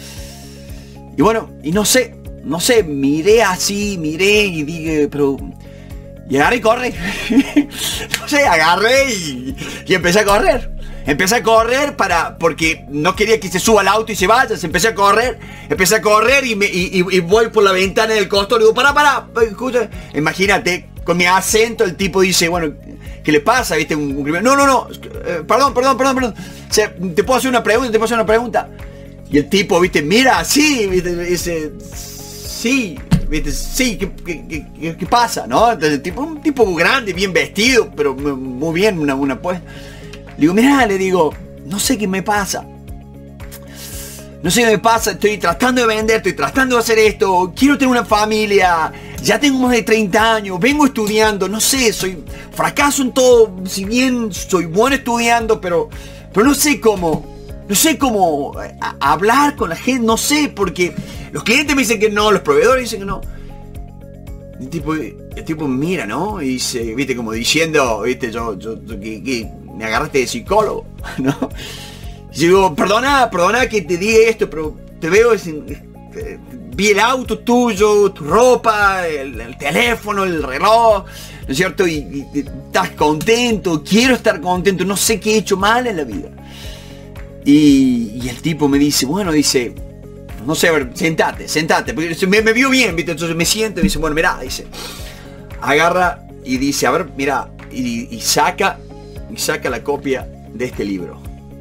Y bueno, y no sé, no sé, miré así, miré y dije, pero... Y agarré y corre. No sé, agarré y, y empecé a correr. Empecé a correr para, porque no quería que se suba al auto y se vaya. Se empecé a correr, empecé a correr y, me, y, y, y voy por la ventana del costado. Le digo, pará, pará, escucha. Imagínate, con mi acento el tipo dice, bueno, ¿qué le pasa? ¿Viste? Un, un criminal. No, no, no, eh, perdón, perdón, perdón, perdón. O sea, te puedo hacer una pregunta, te puedo hacer una pregunta. Y el tipo, viste, mira, sí, viste, dice, sí, viste, sí, ¿qué, qué, qué, qué pasa? ¿No? El tipo, un tipo grande, bien vestido, pero muy bien, una, una pues. Le digo, mirá, le digo, no sé qué me pasa. No sé qué me pasa, estoy tratando de vender, estoy tratando de hacer esto, quiero tener una familia, ya tengo más de treinta años, vengo estudiando, no sé, soy fracaso en todo, si bien soy bueno estudiando, pero, pero no sé cómo, no sé cómo a, a hablar con la gente, no sé, porque los clientes me dicen que no, los proveedores dicen que no. El tipo, el tipo mira, ¿no? Y dice, viste, como diciendo, viste, yo, yo, yo que, que me agarraste de psicólogo, ¿no? Y digo, perdona, perdona que te diga esto, pero te veo, es, eh, vi el auto tuyo, tu ropa, el, el teléfono, el reloj, ¿no es cierto? Y, y, y estás contento, quiero estar contento, no sé qué he hecho mal en la vida. Y, y el tipo me dice, bueno, dice, no sé, a ver, sentate, sentate, porque me, me vio bien, ¿viste? Entonces me siento y dice, bueno, mirá, dice, agarra y dice, a ver, mirá, y, y saca, y saca la copia de este libro.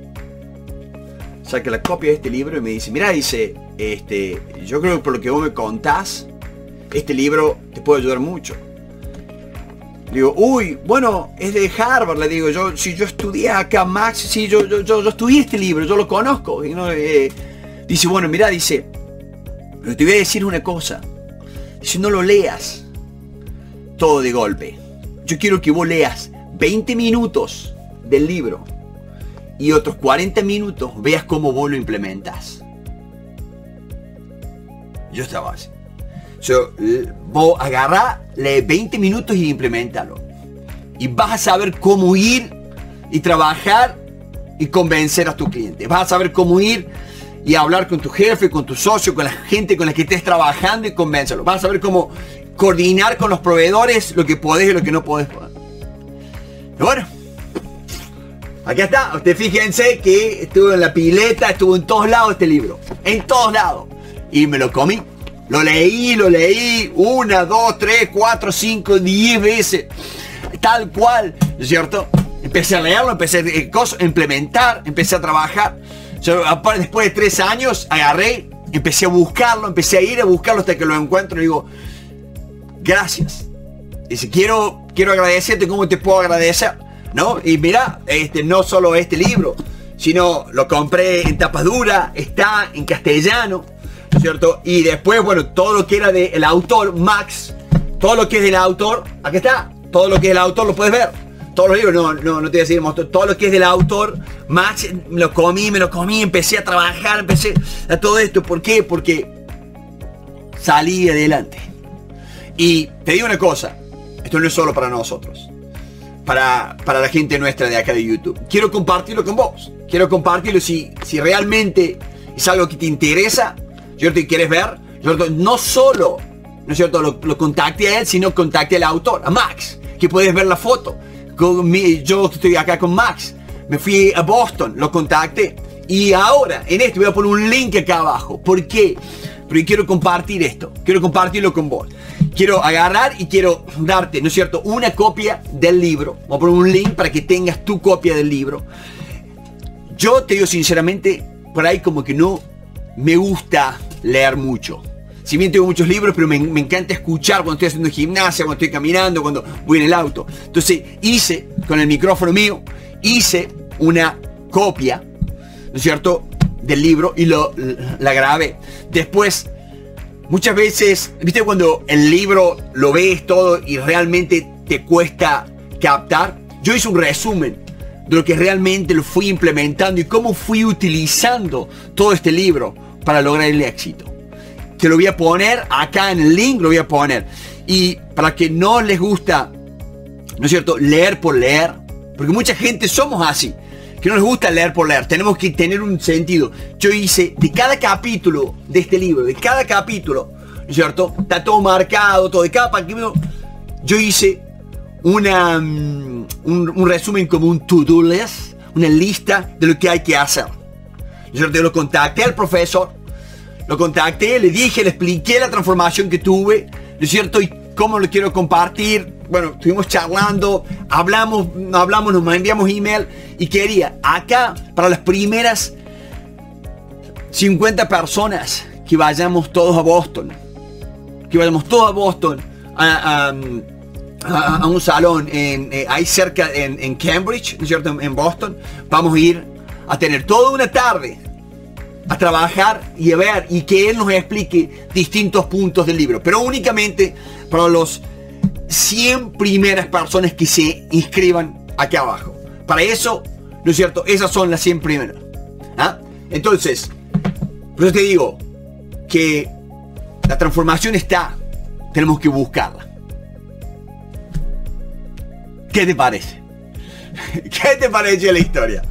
Saca la copia de este libro y me dice, mirá, dice, este, yo creo que por lo que vos me contás, este libro te puede ayudar mucho. Le digo, uy, bueno, es de Harvard, le digo, yo, si yo estudié acá, Max, sí, yo, yo, yo, yo estudié este libro, yo lo conozco. Y no, eh, dice, bueno, mirá, dice, pero te voy a decir una cosa, dice, no lo leas todo de golpe. Yo quiero que vos leas veinte minutos del libro y otros cuarenta minutos veas cómo vos lo implementas. Yo estaba así. So, vos agarrá, lee veinte minutos y implementalo. Y vas a saber cómo ir y trabajar y convencer a tu cliente. Vas a saber cómo ir y hablar con tu jefe, con tu socio, con la gente con la que estés trabajando y convéncelo. Vas a saber cómo coordinar con los proveedores lo que podés y lo que no podés. Pero bueno, aquí está. Ustedes fíjense que estuvo en la pileta, estuvo en todos lados este libro. En todos lados. Y me lo comí. Lo leí, lo leí una, dos, tres, cuatro, cinco, diez veces. Tal cual, ¿no es cierto? Empecé a leerlo, empecé a implementar, empecé a trabajar. Yo, después de tres años, agarré, empecé a buscarlo, empecé a ir a buscarlo hasta que lo encuentro y digo, gracias. Dice, quiero, quiero agradecerte, ¿cómo te puedo agradecer? ¿No? Y mira, este, no solo este libro, sino lo compré en tapa dura, está en castellano, ¿no es cierto? Y después, bueno, todo lo que era del autor, Max, todo lo que es del autor, aquí está, todo lo que es del autor lo puedes ver. Todos los libros, no, no, no te voy a decir, todo lo que es del autor, Max, me lo comí, me lo comí, empecé a trabajar, empecé a todo esto. ¿Por qué? Porque salí adelante. Y te digo una cosa, esto no es solo para nosotros, para, para la gente nuestra de acá de YouTube. Quiero compartirlo con vos, quiero compartirlo si, si realmente es algo que te interesa. Yo te quieres ver, yo no solo, ¿no es cierto?, lo, lo contacté a él, sino contacté al autor, a Max, que puedes ver la foto. Con mi, yo estoy acá con Max, me fui a Boston, lo contacté. Y ahora, en esto, voy a poner un link acá abajo. ¿Por qué? Porque quiero compartir esto, quiero compartirlo con vos. Quiero agarrar y quiero darte, ¿no es cierto?, una copia del libro. Voy a poner un link para que tengas tu copia del libro. Yo te digo sinceramente, por ahí como que no me gusta leer mucho. Si bien tengo muchos libros, pero me, me encanta escuchar cuando estoy haciendo gimnasia, cuando estoy caminando, cuando voy en el auto. Entonces hice, con el micrófono mío, hice una copia, ¿no es cierto?, del libro y lo, la grabé. Después, muchas veces, ¿viste cuando el libro lo ves todo y realmente te cuesta captar? Yo hice un resumen de lo que realmente lo fui implementando y cómo fui utilizando todo este libro para lograr el éxito. Te lo voy a poner acá en el link, lo voy a poner. Y para que no les gusta, ¿no es cierto?, leer por leer, porque mucha gente somos así, que no les gusta leer por leer, tenemos que tener un sentido. Yo hice de cada capítulo de este libro, de cada capítulo, ¿no es cierto?, está todo marcado, todo de cada capítulo, yo hice una, un, un resumen como un to-do list, una lista de lo que hay que hacer. Yo lo contacté al profesor, lo contacté, le dije, le expliqué la transformación que tuve, ¿no es cierto? Y cómo lo quiero compartir. Bueno, estuvimos charlando, hablamos, hablamos, nos enviamos email y quería acá para las primeras cincuenta personas que vayamos todos a Boston, que vayamos todos a Boston a, a, a, a un salón en, eh, ahí cerca en, en Cambridge, ¿no es cierto? En, en Boston. Vamos a ir a tener toda una tarde a trabajar y a ver y que él nos explique distintos puntos del libro, pero únicamente para los cien primeras personas que se inscriban aquí abajo. Para eso, ¿no es cierto? Esas son las cien primeras. ¿Ah? Entonces, por eso te digo que la transformación está, tenemos que buscarla. ¿Qué te parece? ¿Qué te pareció la historia?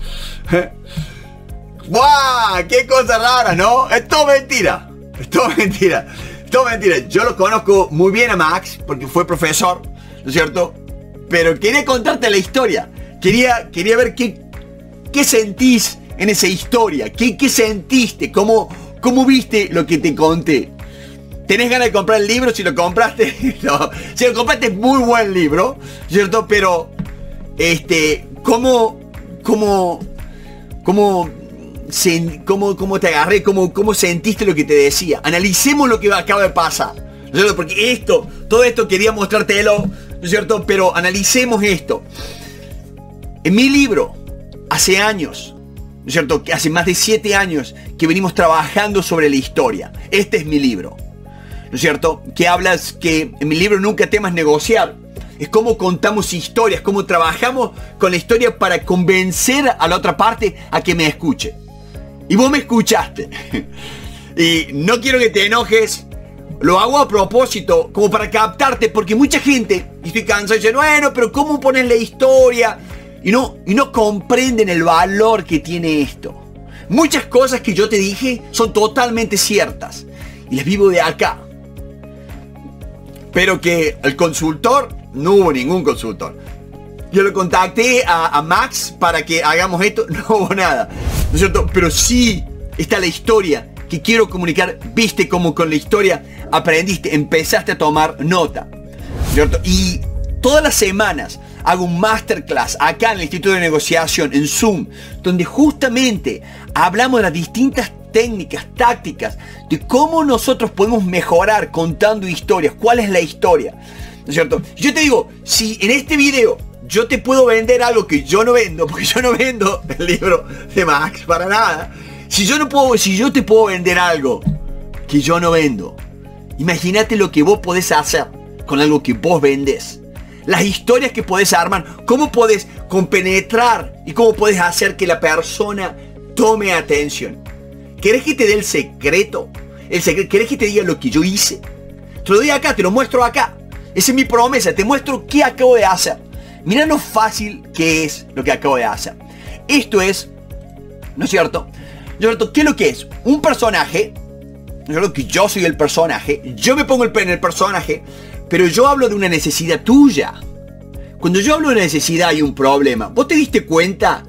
¡Guau! ¡Qué cosa rara!, ¿no? Es todo mentira. Es todo mentira. Es todo mentira. Yo lo conozco muy bien a Max porque fue profesor, ¿no es cierto? Pero quería contarte la historia. Quería, quería ver qué, qué sentís en esa historia. ¿Qué, qué sentiste? ¿Cómo, ¿Cómo viste lo que te conté? ¿Tenés ganas de comprar el libro? Si lo compraste, no. Si lo compraste es muy buen libro, ¿cierto? Pero, este, ¿cómo, cómo, cómo, se, cómo, cómo te agarré? ¿Cómo, cómo sentiste lo que te decía? Analicemos lo que acaba de pasar, ¿no es cierto? Porque esto, todo esto quería mostrártelo, ¿no es cierto? Pero analicemos esto. En mi libro, hace años, ¿no es cierto? Que hace más de siete años que venimos trabajando sobre la historia. Este es mi libro, ¿no es cierto? Que hablas que en mi libro nunca temas negociar. Es cómo contamos historias, cómo trabajamos con la historia para convencer a la otra parte a que me escuche. Y vos me escuchaste. Y no quiero que te enojes. Lo hago a propósito, como para captarte, porque mucha gente, y estoy cansado, dice, bueno, pero ¿cómo pones la historia? Y no, y no comprenden el valor que tiene esto. Muchas cosas que yo te dije son totalmente ciertas. Y las vivo de acá. Pero que el consultor, no hubo ningún consultor. Yo lo contacté a, a Max para que hagamos esto, no hubo nada, ¿no es cierto? Pero sí está la historia que quiero comunicar. Viste cómo con la historia aprendiste, empezaste a tomar nota, ¿no es cierto? Y todas las semanas hago un masterclass acá en el Instituto de Negociación, en Zoom, donde justamente hablamos de las distintas técnicas, tácticas, de cómo nosotros podemos mejorar contando historias. ¿Cuál es la historia? ¿No es cierto? Yo te digo, si en este video yo te puedo vender algo que yo no vendo, porque yo no vendo el libro de Max para nada. Si yo no puedo, si yo te puedo vender algo que yo no vendo, imagínate lo que vos podés hacer con algo que vos vendés. Las historias que podés armar, cómo podés compenetrar y cómo podés hacer que la persona tome atención. ¿Querés que te dé el secreto? El secreto, ¿querés que te diga lo que yo hice? Te lo doy acá, te lo muestro acá. Esa es mi promesa, te muestro qué acabo de hacer. Mira lo fácil que es lo que acabo de hacer. Esto es, ¿no es cierto? ¿No es cierto? ¿Qué es lo que es? Un personaje, ¿no es cierto? Que yo soy el personaje, yo me pongo en el personaje, pero yo hablo de una necesidad tuya. Cuando yo hablo de necesidad hay un problema. ¿Vos te diste cuenta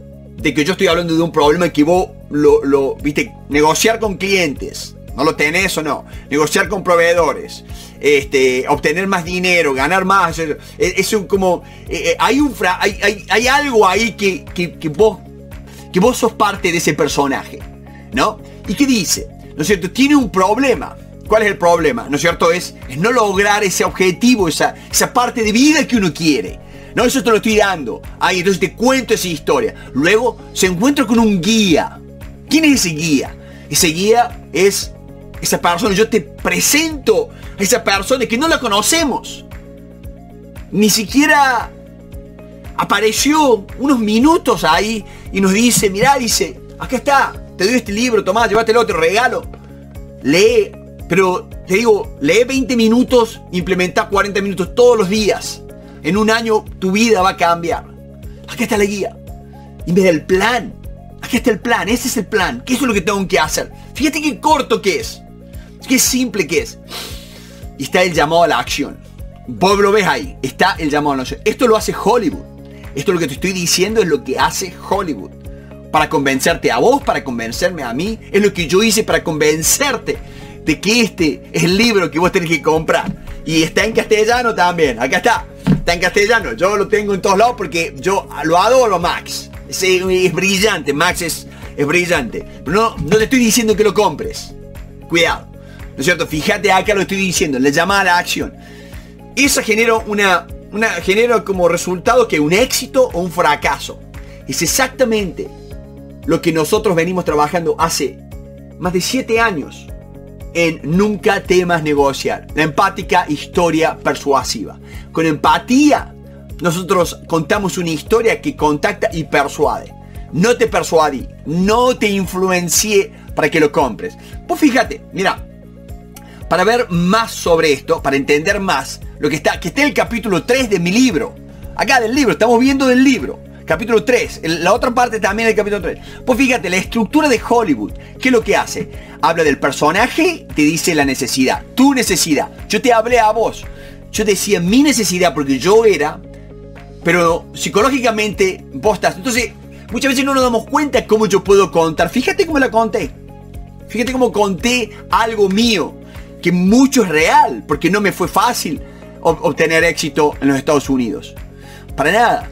de que yo estoy hablando de un problema que vos lo, lo viste, negociar con clientes? ¿No lo tenés o no? Negociar con proveedores, este, obtener más dinero, ganar más. Es, es un como, eh, hay, un fra, hay, hay, hay algo ahí que, que, que, vos, que vos sos parte de ese personaje, ¿no? ¿Y qué dice? ¿No es cierto? Tiene un problema. ¿Cuál es el problema? ¿No es cierto? Es, es no lograr ese objetivo, esa, esa parte de vida que uno quiere. No, eso te lo estoy dando. Ahí, entonces te cuento esa historia. Luego se encuentra con un guía. ¿Quién es ese guía? Ese guía es esa persona. Yo te presento a esa persona que no la conocemos. Ni siquiera apareció unos minutos ahí y nos dice, mirá, dice, acá está, te doy este libro, tomá, llévatelo, te regalo. Lee, pero te digo, lee veinte minutos, implementa cuarenta minutos todos los días. En un año tu vida va a cambiar. Acá está la guía. Y me da el plan. Aquí está el plan, ese es el plan. ¿Qué es lo que tengo que hacer? Fíjate qué corto que es. Qué simple que es. Y está el llamado a la acción. Vos lo ves ahí. Está el llamado a la acción. Esto lo hace Hollywood. Esto es lo que te estoy diciendo, es lo que hace Hollywood. Para convencerte a vos, para convencerme a mí. Es lo que yo hice para convencerte de que este es el libro que vos tenés que comprar. Y está en castellano también. Acá está. Está en castellano. Yo lo tengo en todos lados porque yo lo adoro, Max. Es, es brillante. Max es, es brillante. Pero no, no te estoy diciendo que lo compres. Cuidado. ¿No es cierto? Fíjate acá lo que estoy diciendo. La llamada a la acción. Eso genera una... Una, genera como resultado que un éxito o un fracaso. Es exactamente lo que nosotros venimos trabajando hace más de siete años en Nunca temas negociar. La empática historia persuasiva. Con empatía nosotros contamos una historia que contacta y persuade. No te persuadí, no te influencié para que lo compres. Pues fíjate, mira, para ver más sobre esto, para entender más, lo que está, que está en el capítulo tres de mi libro. Acá del libro, estamos viendo del libro. Capítulo tres, la otra parte también del capítulo tres. Pues fíjate, la estructura de Hollywood, ¿qué es lo que hace? Habla del personaje, te dice la necesidad, tu necesidad. Yo te hablé a vos, yo decía mi necesidad porque yo era, pero psicológicamente vos estás. Entonces, muchas veces no nos damos cuenta cómo yo puedo contar. Fíjate cómo la conté. Fíjate cómo conté algo mío, que mucho es real, porque no me fue fácil obtener éxito en los Estados Unidos. Para nada.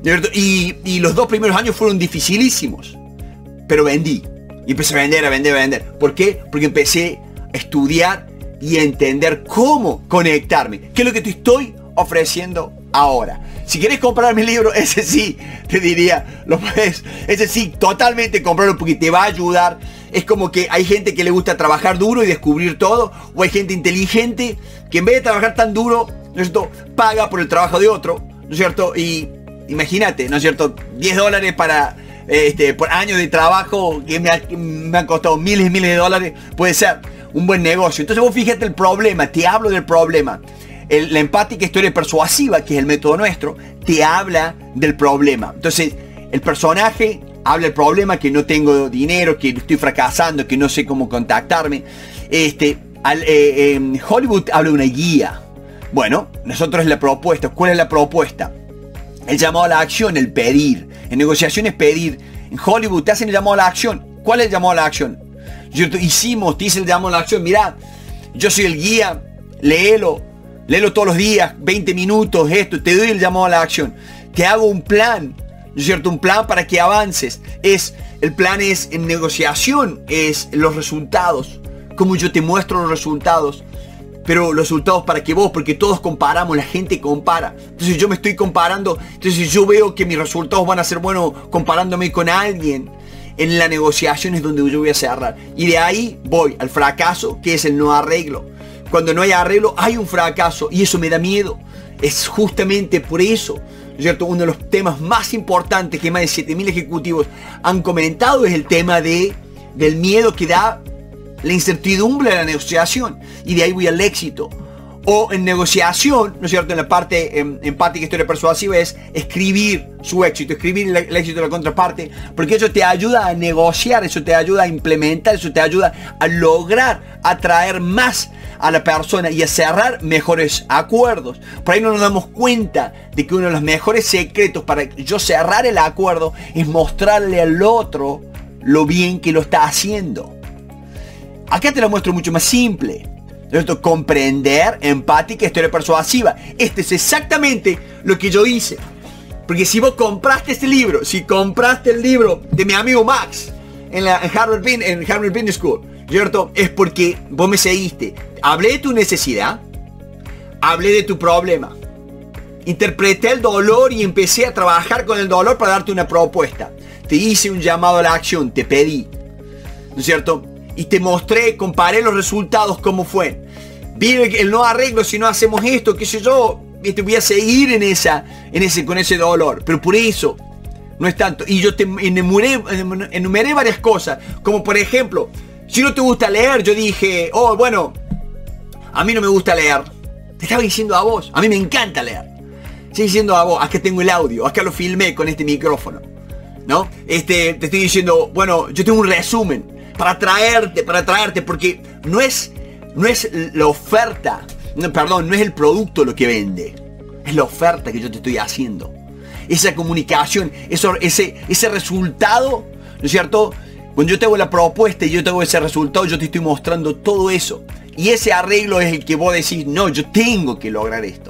Y, y los dos primeros años fueron dificilísimos. Pero vendí. Y empecé a vender, a vender, a vender. ¿Por qué? Porque empecé a estudiar y a entender cómo conectarme. ¿Qué es lo que te estoy ofreciendo ahora? Si querés comprar mi libro, ese sí, te diría, lo puedes, ese sí, totalmente comprarlo porque te va a ayudar. Es como que hay gente que le gusta trabajar duro y descubrir todo, o hay gente inteligente que en vez de trabajar tan duro, ¿no es cierto?, paga por el trabajo de otro, ¿no es cierto? Y imagínate, ¿no es cierto?, diez dólares para, este, por años de trabajo que me, ha, me han costado miles y miles de dólares, puede ser un buen negocio. Entonces vos fíjate el problema, te hablo del problema. El, la empática historia persuasiva, que es el método nuestro, te habla del problema. Entonces, el personaje habla del problema, que no tengo dinero, que estoy fracasando, que no sé cómo contactarme. Este, al, eh, eh, Hollywood habla de una guía. Bueno, nosotros es la propuesta. ¿Cuál es la propuesta? El llamado a la acción, el pedir. En negociaciones pedir. En Hollywood te hacen el llamado a la acción. ¿Cuál es el llamado a la acción? Yo, hicimos, te hice el llamado a la acción. Mirá, yo soy el guía, léelo. Léelo todos los días, veinte minutos, esto, te doy el llamado a la acción. Te hago un plan, ¿no es cierto? Un plan para que avances. Es, el plan es en negociación, es los resultados. Como yo te muestro los resultados. Pero los resultados para que vos, porque todos comparamos, la gente compara. Entonces yo me estoy comparando, entonces yo veo que mis resultados van a ser buenos comparándome con alguien. En la negociación es donde yo voy a cerrar. Y de ahí voy al fracaso, que es el no arreglo. Cuando no hay arreglo, hay un fracaso y eso me da miedo. Es justamente por eso, ¿no es cierto? Uno de los temas más importantes que más de siete mil ejecutivos han comentado es el tema de, del miedo que da la incertidumbre de la negociación. Y de ahí voy al éxito. O en negociación, ¿no es cierto? En la parte em, empática, historia persuasiva es escribir su éxito, escribir el, el éxito de la contraparte, porque eso te ayuda a negociar, eso te ayuda a implementar, eso te ayuda a lograr atraer más a la persona y a cerrar mejores acuerdos. Por ahí no nos damos cuenta de que uno de los mejores secretos para yo cerrar el acuerdo es mostrarle al otro lo bien que lo está haciendo. Acá te lo muestro mucho más simple. Esto, comprender, empática, historia persuasiva. Este es exactamente lo que yo hice. Porque si vos compraste este libro, si compraste el libro de mi amigo Max en, la, en, Harvard, en Harvard Business School, ¿cierto? Es porque vos me seguiste. Hablé de tu necesidad, hablé de tu problema, interpreté el dolor y empecé a trabajar con el dolor para darte una propuesta. Te hice un llamado a la acción, te pedí, ¿no es cierto? Y te mostré, comparé los resultados, cómo fue. Vi el, el no arreglo si no hacemos esto, qué sé yo. Este, voy a seguir en esa, en ese, con ese dolor. Pero por eso no es tanto. Y yo te enumeré, enumeré varias cosas. Como por ejemplo, si no te gusta leer, yo dije, oh, bueno, a mí no me gusta leer. Te estaba diciendo a vos, a mí me encanta leer. Estoy diciendo a vos, acá tengo el audio, acá lo filmé con este micrófono, ¿no? Este, te estoy diciendo, bueno, yo tengo un resumen. Para traerte, para traerte, porque no es, no es la oferta, no, perdón, no es el producto lo que vende, es la oferta que yo te estoy haciendo. esa comunicación, eso, ese, ese resultado, ¿no es cierto? Cuando yo te hago la propuesta y yo te hago ese resultado, yo te estoy mostrando todo eso. Y ese arreglo es el que vos decís, no, yo tengo que lograr esto.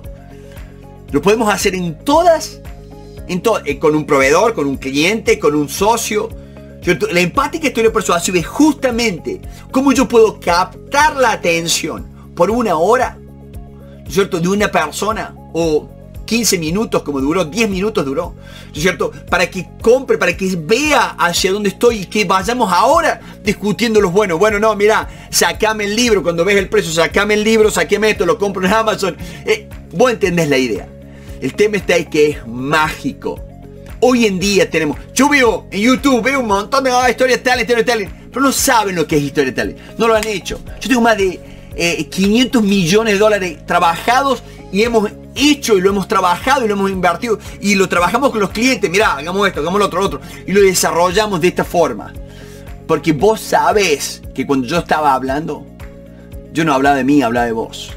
Lo podemos hacer en todas, en to eh, con un proveedor, con un cliente, con un socio. ¿Cierto? La empática historia persuasiva es justamente cómo yo puedo captar la atención por una hora, ¿cierto?, de una persona, o quince minutos como duró, diez minutos duró, ¿cierto?, para que compre, para que vea hacia dónde estoy y que vayamos ahora discutiendo los buenos. Bueno, no, mira, sacame el libro, cuando ves el precio, sacame el libro, saqueme esto, lo compro en Amazon. Eh, vos entendés la idea. El tema está ahí que es mágico. Hoy en día tenemos, yo veo en YouTube, veo un montón de ah, historias tales, historias tales, pero no saben lo que es historia tales, no lo han hecho. Yo tengo más de eh, quinientos millones de dólares trabajados y hemos hecho y lo hemos trabajado y lo hemos invertido y lo trabajamos con los clientes. Mirá, hagamos esto, hagamos lo otro, lo otro, y lo desarrollamos de esta forma. Porque vos sabés que cuando yo estaba hablando, yo no hablaba de mí, hablaba de vos.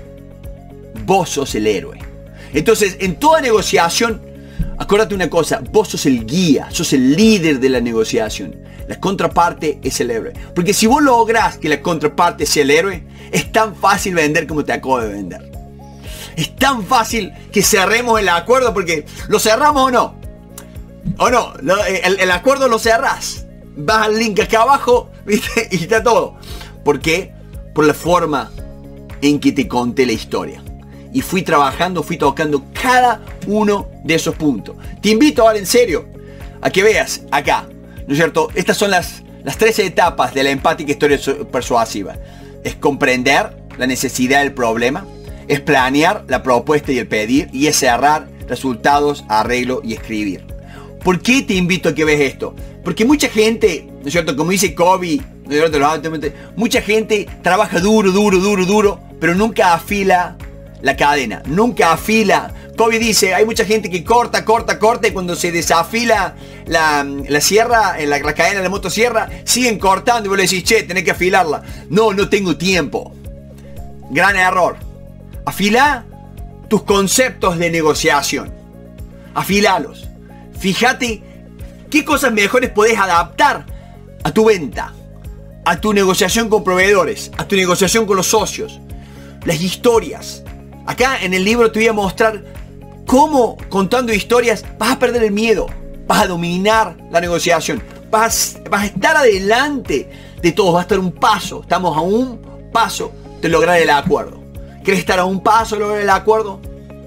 Vos sos el héroe. Entonces, en toda negociación, acuérdate una cosa, vos sos el guía, sos el líder de la negociación. La contraparte es el héroe. Porque si vos lográs que la contraparte sea el héroe, es tan fácil vender como te acabo de vender. Es tan fácil que cerremos el acuerdo, porque ¿lo cerramos o no? ¿O no? El, el acuerdo lo cerrás. Vas al link acá abajo, ¿viste? Y está todo. ¿Por qué? Por la forma en que te conté la historia. Y fui trabajando, fui tocando cada uno de esos puntos. Te invito ahora en serio a que veas acá, ¿no es cierto? Estas son las, las trece etapas de la empática historia persuasiva. Es comprender la necesidad del problema, es planear la propuesta y el pedir, y es cerrar resultados, arreglo y escribir. ¿Por qué te invito a que veas esto? Porque mucha gente, ¿no es cierto? Como dice Kobe, ¿no es cierto? Mucha gente trabaja duro, duro, duro, duro, pero nunca afila la cadena, nunca afila. Kobe dice, hay mucha gente que corta, corta, corta, y cuando se desafila la, la sierra, la, la cadena de la motosierra, siguen cortando y vos le decís, che, tenés que afilarla. No, no tengo tiempo. Gran error. Afila tus conceptos de negociación. Afilalos. Fíjate qué cosas mejores podés adaptar a tu venta, a tu negociación con proveedores, a tu negociación con los socios. Las historias. Acá en el libro te voy a mostrar cómo, contando historias, vas a perder el miedo, vas a dominar la negociación, vas, vas a estar adelante de todos, vas a estar un paso, estamos a un paso de lograr el acuerdo. ¿Querés estar a un paso de lograr el acuerdo?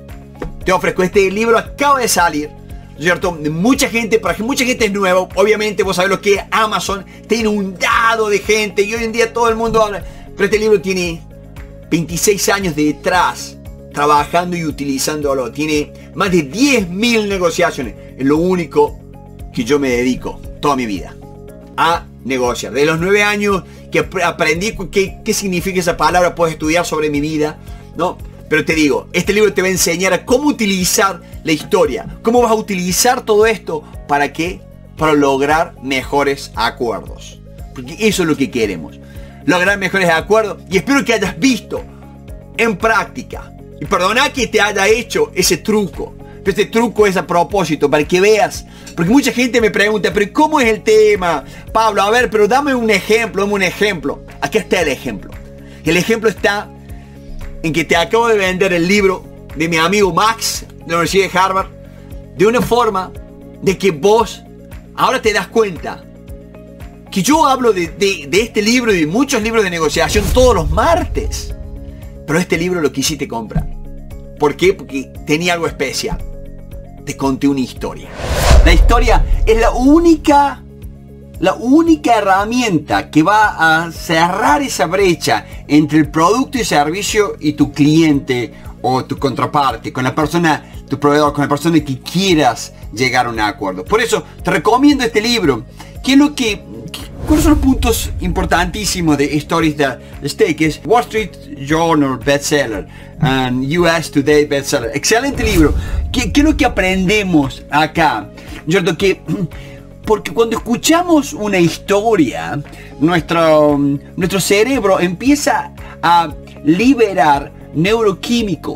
Te ofrezco, este libro acaba de salir, ¿cierto? Mucha gente, para que mucha gente es nueva, obviamente vos sabés lo que es Amazon, está inundado de gente y hoy en día todo el mundo habla, pero este libro tiene veintiséis años detrás, trabajando y utilizándolo. Tiene más de diez mil negociaciones. Es lo único que yo me dedico toda mi vida, a negociar. De los nueve años que aprendí qué, qué significa esa palabra, puedes estudiar sobre mi vida, ¿no? Pero te digo, este libro te va a enseñar a cómo utilizar la historia. Cómo vas a utilizar todo esto. ¿Para qué? Para lograr mejores acuerdos. Porque eso es lo que queremos. Lograr mejores acuerdos. Y espero que hayas visto en práctica. Y perdona que te haya hecho ese truco. Pero este truco es a propósito, para que veas. Porque mucha gente me pregunta, pero ¿cómo es el tema? Pablo, a ver, pero dame un ejemplo, dame un ejemplo. Aquí está el ejemplo. El ejemplo está en que te acabo de vender el libro de mi amigo Max, de la Universidad de Harvard, de una forma de que vos ahora te das cuenta que yo hablo de, de, de este libro y de muchos libros de negociación todos los martes. Pero este libro lo quisiste comprar. ¿Por qué? Porque tenía algo especial. Te conté una historia. La historia es la única, la única herramienta que va a cerrar esa brecha entre el producto y servicio y tu cliente o tu contraparte, con la persona, tu proveedor, con la persona que quieras llegar a un acuerdo. Por eso te recomiendo este libro. ¿Qué es lo que... ¿Cuáles son los puntos importantísimos de Stories That Stake? Es Wall Street Journal bestseller and U S Today bestseller. Excelente libro. ¿Qué, qué es lo que aprendemos acá? ¿Cierto? Que, porque cuando escuchamos una historia, nuestro, nuestro cerebro empieza a liberar neuroquímicos,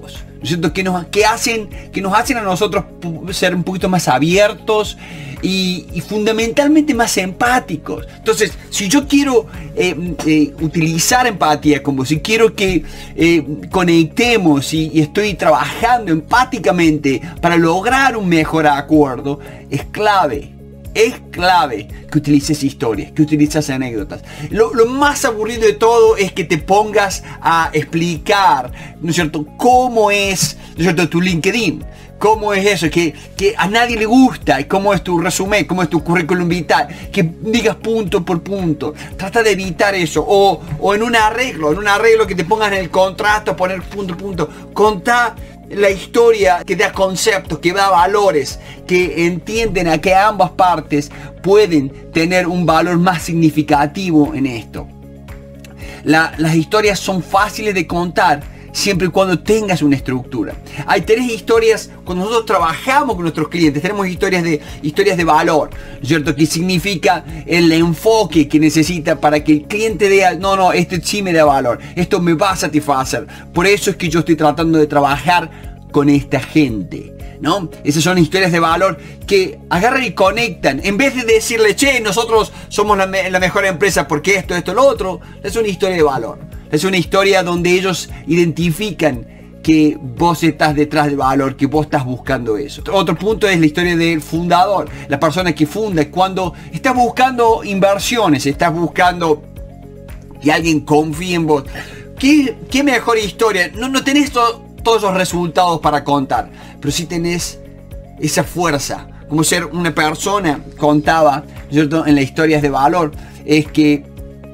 es cierto? Que nos, que hacen, que nos hacen a nosotros ser un poquito más abiertos y, y fundamentalmente más empáticos. Entonces, si yo quiero eh, eh, utilizar empatía, como si quiero que eh, conectemos y, y estoy trabajando empáticamente para lograr un mejor acuerdo, es clave. Es clave que utilices historias, que utilices anécdotas. Lo, lo más aburrido de todo es que te pongas a explicar, ¿no es cierto?, cómo es, ¿no es cierto?, tu LinkedIn. ¿Cómo es eso? Que, que a nadie le gusta. ¿Y cómo es tu resumen? ¿Cómo es tu currículum vitae? Que digas punto por punto. Trata de evitar eso. O, o en un arreglo, en un arreglo que te pongas en el contrato, poner punto por punto. Contá la historia que da conceptos, que da valores, que entienden a que ambas partes pueden tener un valor más significativo en esto. La, las historias son fáciles de contar siempre y cuando tengas una estructura. Hay tres historias, cuando nosotros trabajamos con nuestros clientes, tenemos historias de, historias de valor, ¿cierto? Que significa el enfoque que necesita para que el cliente vea, no, no, este sí me da valor, esto me va a satisfacer. Por eso es que yo estoy tratando de trabajar con esta gente, ¿no? Esas son historias de valor que agarran y conectan. En vez de decirle, che, nosotros somos la, me la mejor empresa porque esto, esto, lo otro, es una historia de valor. Es una historia donde ellos identifican que vos estás detrás de valor, que vos estás buscando eso. Otro punto es la historia del fundador, la persona que funda. Cuando estás buscando inversiones, estás buscando que alguien confíe en vos. ¿Qué, qué mejor historia? No, no tenés to todos los resultados para contar, pero sí tenés esa fuerza. Como ser una persona, contaba, ¿cierto?, en las historias de valor, es que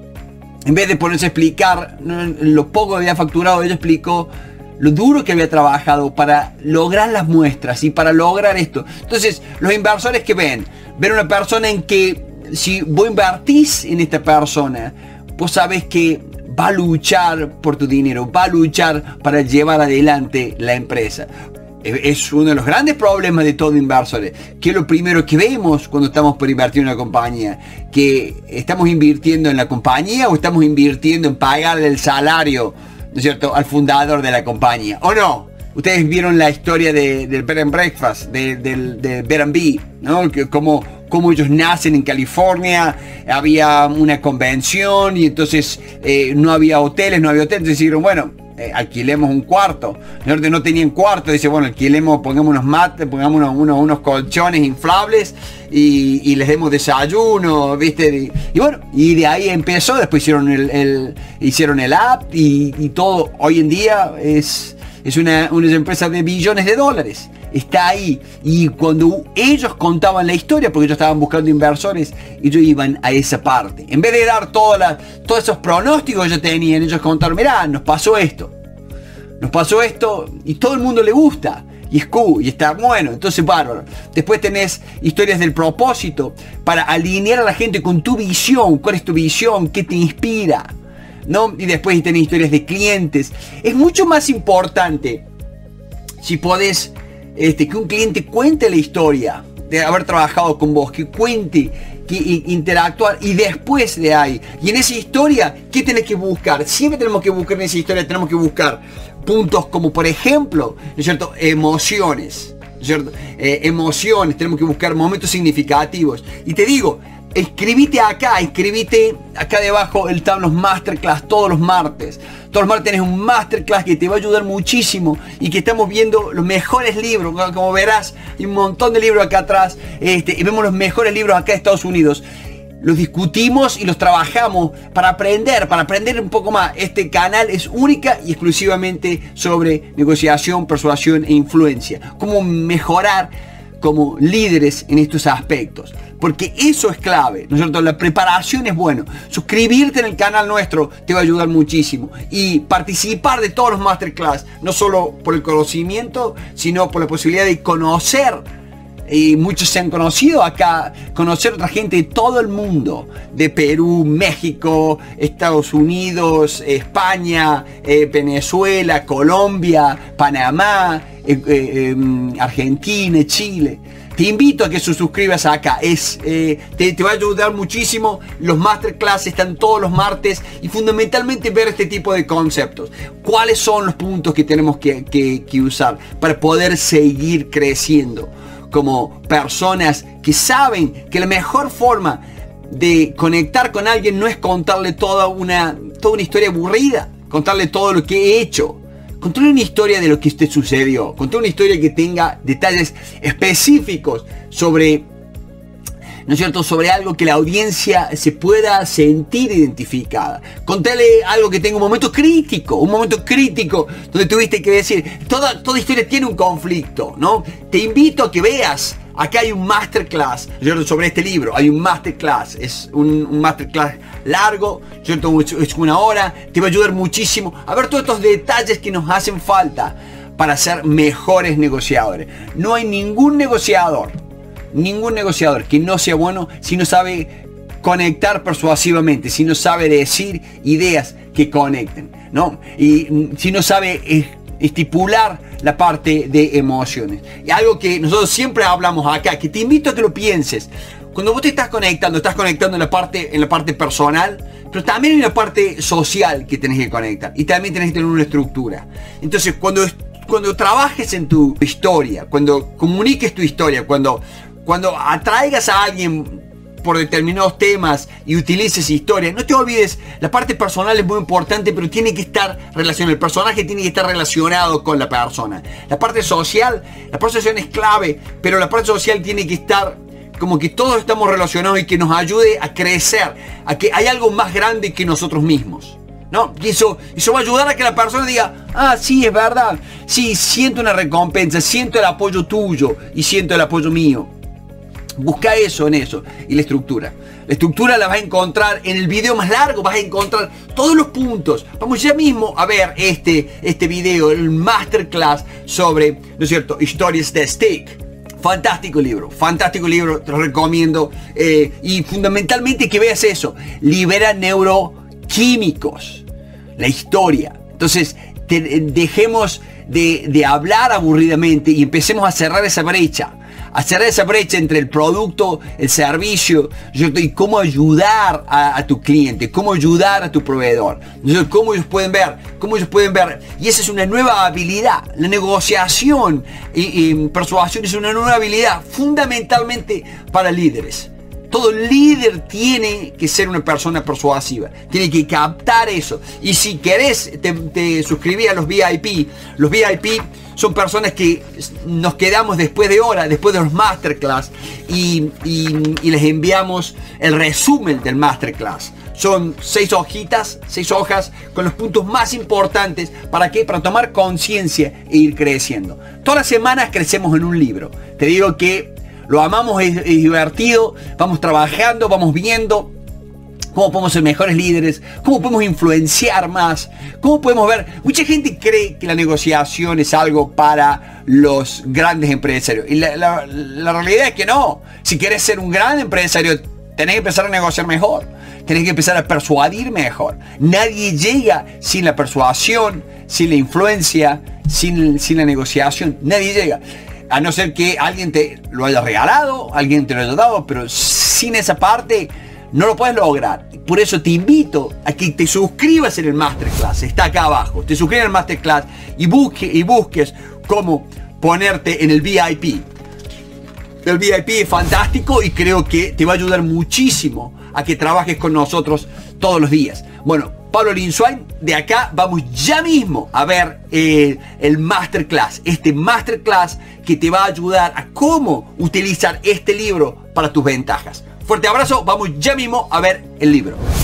en vez de ponerse a explicar lo poco que había facturado, ella explicó lo duro que había trabajado para lograr las muestras y para lograr esto. Entonces, los inversores que ven, ven una persona en que si vos invertís en esta persona, vos sabés que va a luchar por tu dinero, va a luchar para llevar adelante la empresa. Es uno de los grandes problemas de todo inversor, que es lo primero que vemos cuando estamos por invertir en una compañía, que estamos invirtiendo en la compañía o estamos invirtiendo en pagarle el salario, ¿no es cierto?, al fundador de la compañía, ¿o no? Ustedes vieron la historia de, del Bed and Breakfast, de, de, de Bed and Bee, ¿no? Que como, como ellos nacen en California, había una convención y entonces eh, no había hoteles, no había hoteles, entonces dijeron, bueno, Eh, alquilemos un cuarto. No tenían cuarto, dice, bueno, alquilemos, pongamos unos mates, pongamos unos, unos, unos colchones inflables y, y les demos desayuno, ¿viste? Y, y bueno, y de ahí empezó, después hicieron el, el, hicieron el app y, y todo. Hoy en día es, es una, una empresa de billones de dólares. Está ahí. Y cuando ellos contaban la historia, porque ellos estaban buscando inversores, ellos iban a esa parte. En vez de dar toda la, todos esos pronósticos que ellos tenían, ellos contaron, mirá, nos pasó esto. Nos pasó esto y todo el mundo le gusta. Y es cool, y está bueno, entonces bárbaro. Después tenés historias del propósito para alinear a la gente con tu visión. ¿Cuál es tu visión? ¿Qué te inspira? ¿No? Y después tenés historias de clientes. Es mucho más importante si podés Este, que un cliente cuente la historia de haber trabajado con vos, que cuente, que interactuar y después de ahí. Y en esa historia, ¿qué tenés que buscar? Siempre tenemos que buscar en esa historia, tenemos que buscar puntos como, por ejemplo, ¿no es cierto?, emociones, ¿no es cierto? Eh, emociones, tenemos que buscar momentos significativos. Y te digo, escribite acá, escribite acá debajo el tab, los masterclass todos los martes. Todos los martes tenés un masterclass que te va a ayudar muchísimo y que estamos viendo los mejores libros. Como verás, hay un montón de libros acá atrás, este, y vemos los mejores libros acá de Estados Unidos. Los discutimos y los trabajamos para aprender, para aprender un poco más. Este canal es única y exclusivamente sobre negociación, persuasión e influencia. Cómo mejorar como líderes en estos aspectos, porque eso es clave, ¿no es cierto? La preparación es bueno. Suscribirte en el canal nuestro te va a ayudar muchísimo y participar de todos los masterclass, no solo por el conocimiento, sino por la posibilidad de conocer, y muchos se han conocido acá, conocer otra gente de todo el mundo, de Perú, México, Estados Unidos, España, eh, Venezuela, Colombia, Panamá, eh, eh, Argentina, Chile. te invito a que se suscribas acá. Es, eh, te, te va a ayudar muchísimo. Los masterclass están todos los martes y fundamentalmente ver este tipo de conceptos. ¿Cuáles son los puntos que tenemos que, que, que usar para poder seguir creciendo como personas que saben que la mejor forma de conectar con alguien no es contarle toda una, toda una historia aburrida, contarle todo lo que he hecho? Contarle una historia de lo que te sucedió. Contarle una historia que tenga detalles específicos sobre, ¿no es cierto?, sobre algo que la audiencia se pueda sentir identificada. Contarle algo que tenga un momento crítico, un momento crítico donde tuviste que decir, toda, toda historia tiene un conflicto, ¿no? Te invito a que veas. Acá hay un masterclass, ¿cierto?, sobre este libro. Hay un masterclass, es un, un masterclass largo, ¿cierto?, es una hora. Te va a ayudar muchísimo a ver todos estos detalles que nos hacen falta para ser mejores negociadores. No hay ningún negociador, ningún negociador que no sea bueno si no sabe conectar persuasivamente, si no sabe decir ideas que conecten, ¿no? Y si no sabe eh, estipular la parte de emociones. Y algo que nosotros siempre hablamos acá, que te invito a que lo pienses. Cuando vos te estás conectando, estás conectando en la parte, en la parte personal, pero también en la parte social que tenés que conectar. Y también tenés que tener una estructura. Entonces, cuando, cuando trabajes en tu historia, cuando comuniques tu historia, cuando, cuando atraigas a alguien por determinados temas y utilices historia, no te olvides, la parte personal es muy importante, pero tiene que estar relacionado, el personaje tiene que estar relacionado con la persona. La parte social, la parte social es clave, pero la parte social tiene que estar como que todos estamos relacionados y que nos ayude a crecer, a que hay algo más grande que nosotros mismos, ¿no? Y eso, eso va a ayudar a que la persona diga, ah, sí, es verdad, sí, siento una recompensa, siento el apoyo tuyo y siento el apoyo mío. Busca eso en eso. Y la estructura. La estructura la vas a encontrar en el video más largo. Vas a encontrar todos los puntos. Vamos ya mismo a ver este, este video, el masterclass sobre, ¿no es cierto?, historias de Stick. Fantástico libro, fantástico libro, te lo recomiendo. Eh, y fundamentalmente que veas eso. Libera neuroquímicos. La historia. Entonces, te, dejemos de, de hablar aburridamente y empecemos a cerrar esa brecha. A cerrar esa brecha entre el producto, el servicio, y cómo ayudar a, a tu cliente, cómo ayudar a tu proveedor, cómo ellos pueden ver, cómo ellos pueden ver. Y esa es una nueva habilidad. La negociación y, y persuasión es una nueva habilidad fundamentalmente para líderes. Todo líder tiene que ser una persona persuasiva, tiene que captar eso. Y si querés, te, te suscribí a los V I P. Los V I P son personas que nos quedamos después de horas, después de los masterclass, y, y, y les enviamos el resumen del masterclass. Son seis hojitas, seis hojas con los puntos más importantes. ¿Para qué? Para tomar conciencia e ir creciendo. Todas las semanas crecemos en un libro. Te digo que lo amamos, es, es divertido, vamos trabajando, vamos viendo cómo podemos ser mejores líderes, cómo podemos influenciar más, cómo podemos ver. Mucha gente cree que la negociación es algo para los grandes empresarios. Y la, la, la realidad es que no. Si quieres ser un gran empresario, tenés que empezar a negociar mejor. Tenés que empezar a persuadir mejor. Nadie llega sin la persuasión, sin la influencia, sin, sin la negociación. Nadie llega. A no ser que alguien te lo haya regalado, alguien te lo haya dado, pero sin esa parte no lo puedes lograr. Por eso te invito a que te suscribas en el Masterclass. Está acá abajo. Te suscribes al Masterclass y, busque, y busques cómo ponerte en el V I P. El V I P es fantástico y creo que te va a ayudar muchísimo a que trabajes con nosotros todos los días. Bueno, Pablo Linswain, de acá vamos ya mismo a ver eh, el Masterclass. Este Masterclass que te va a ayudar a cómo utilizar este libro para tus ventajas. Fuerte abrazo, vamos ya mismo a ver el libro.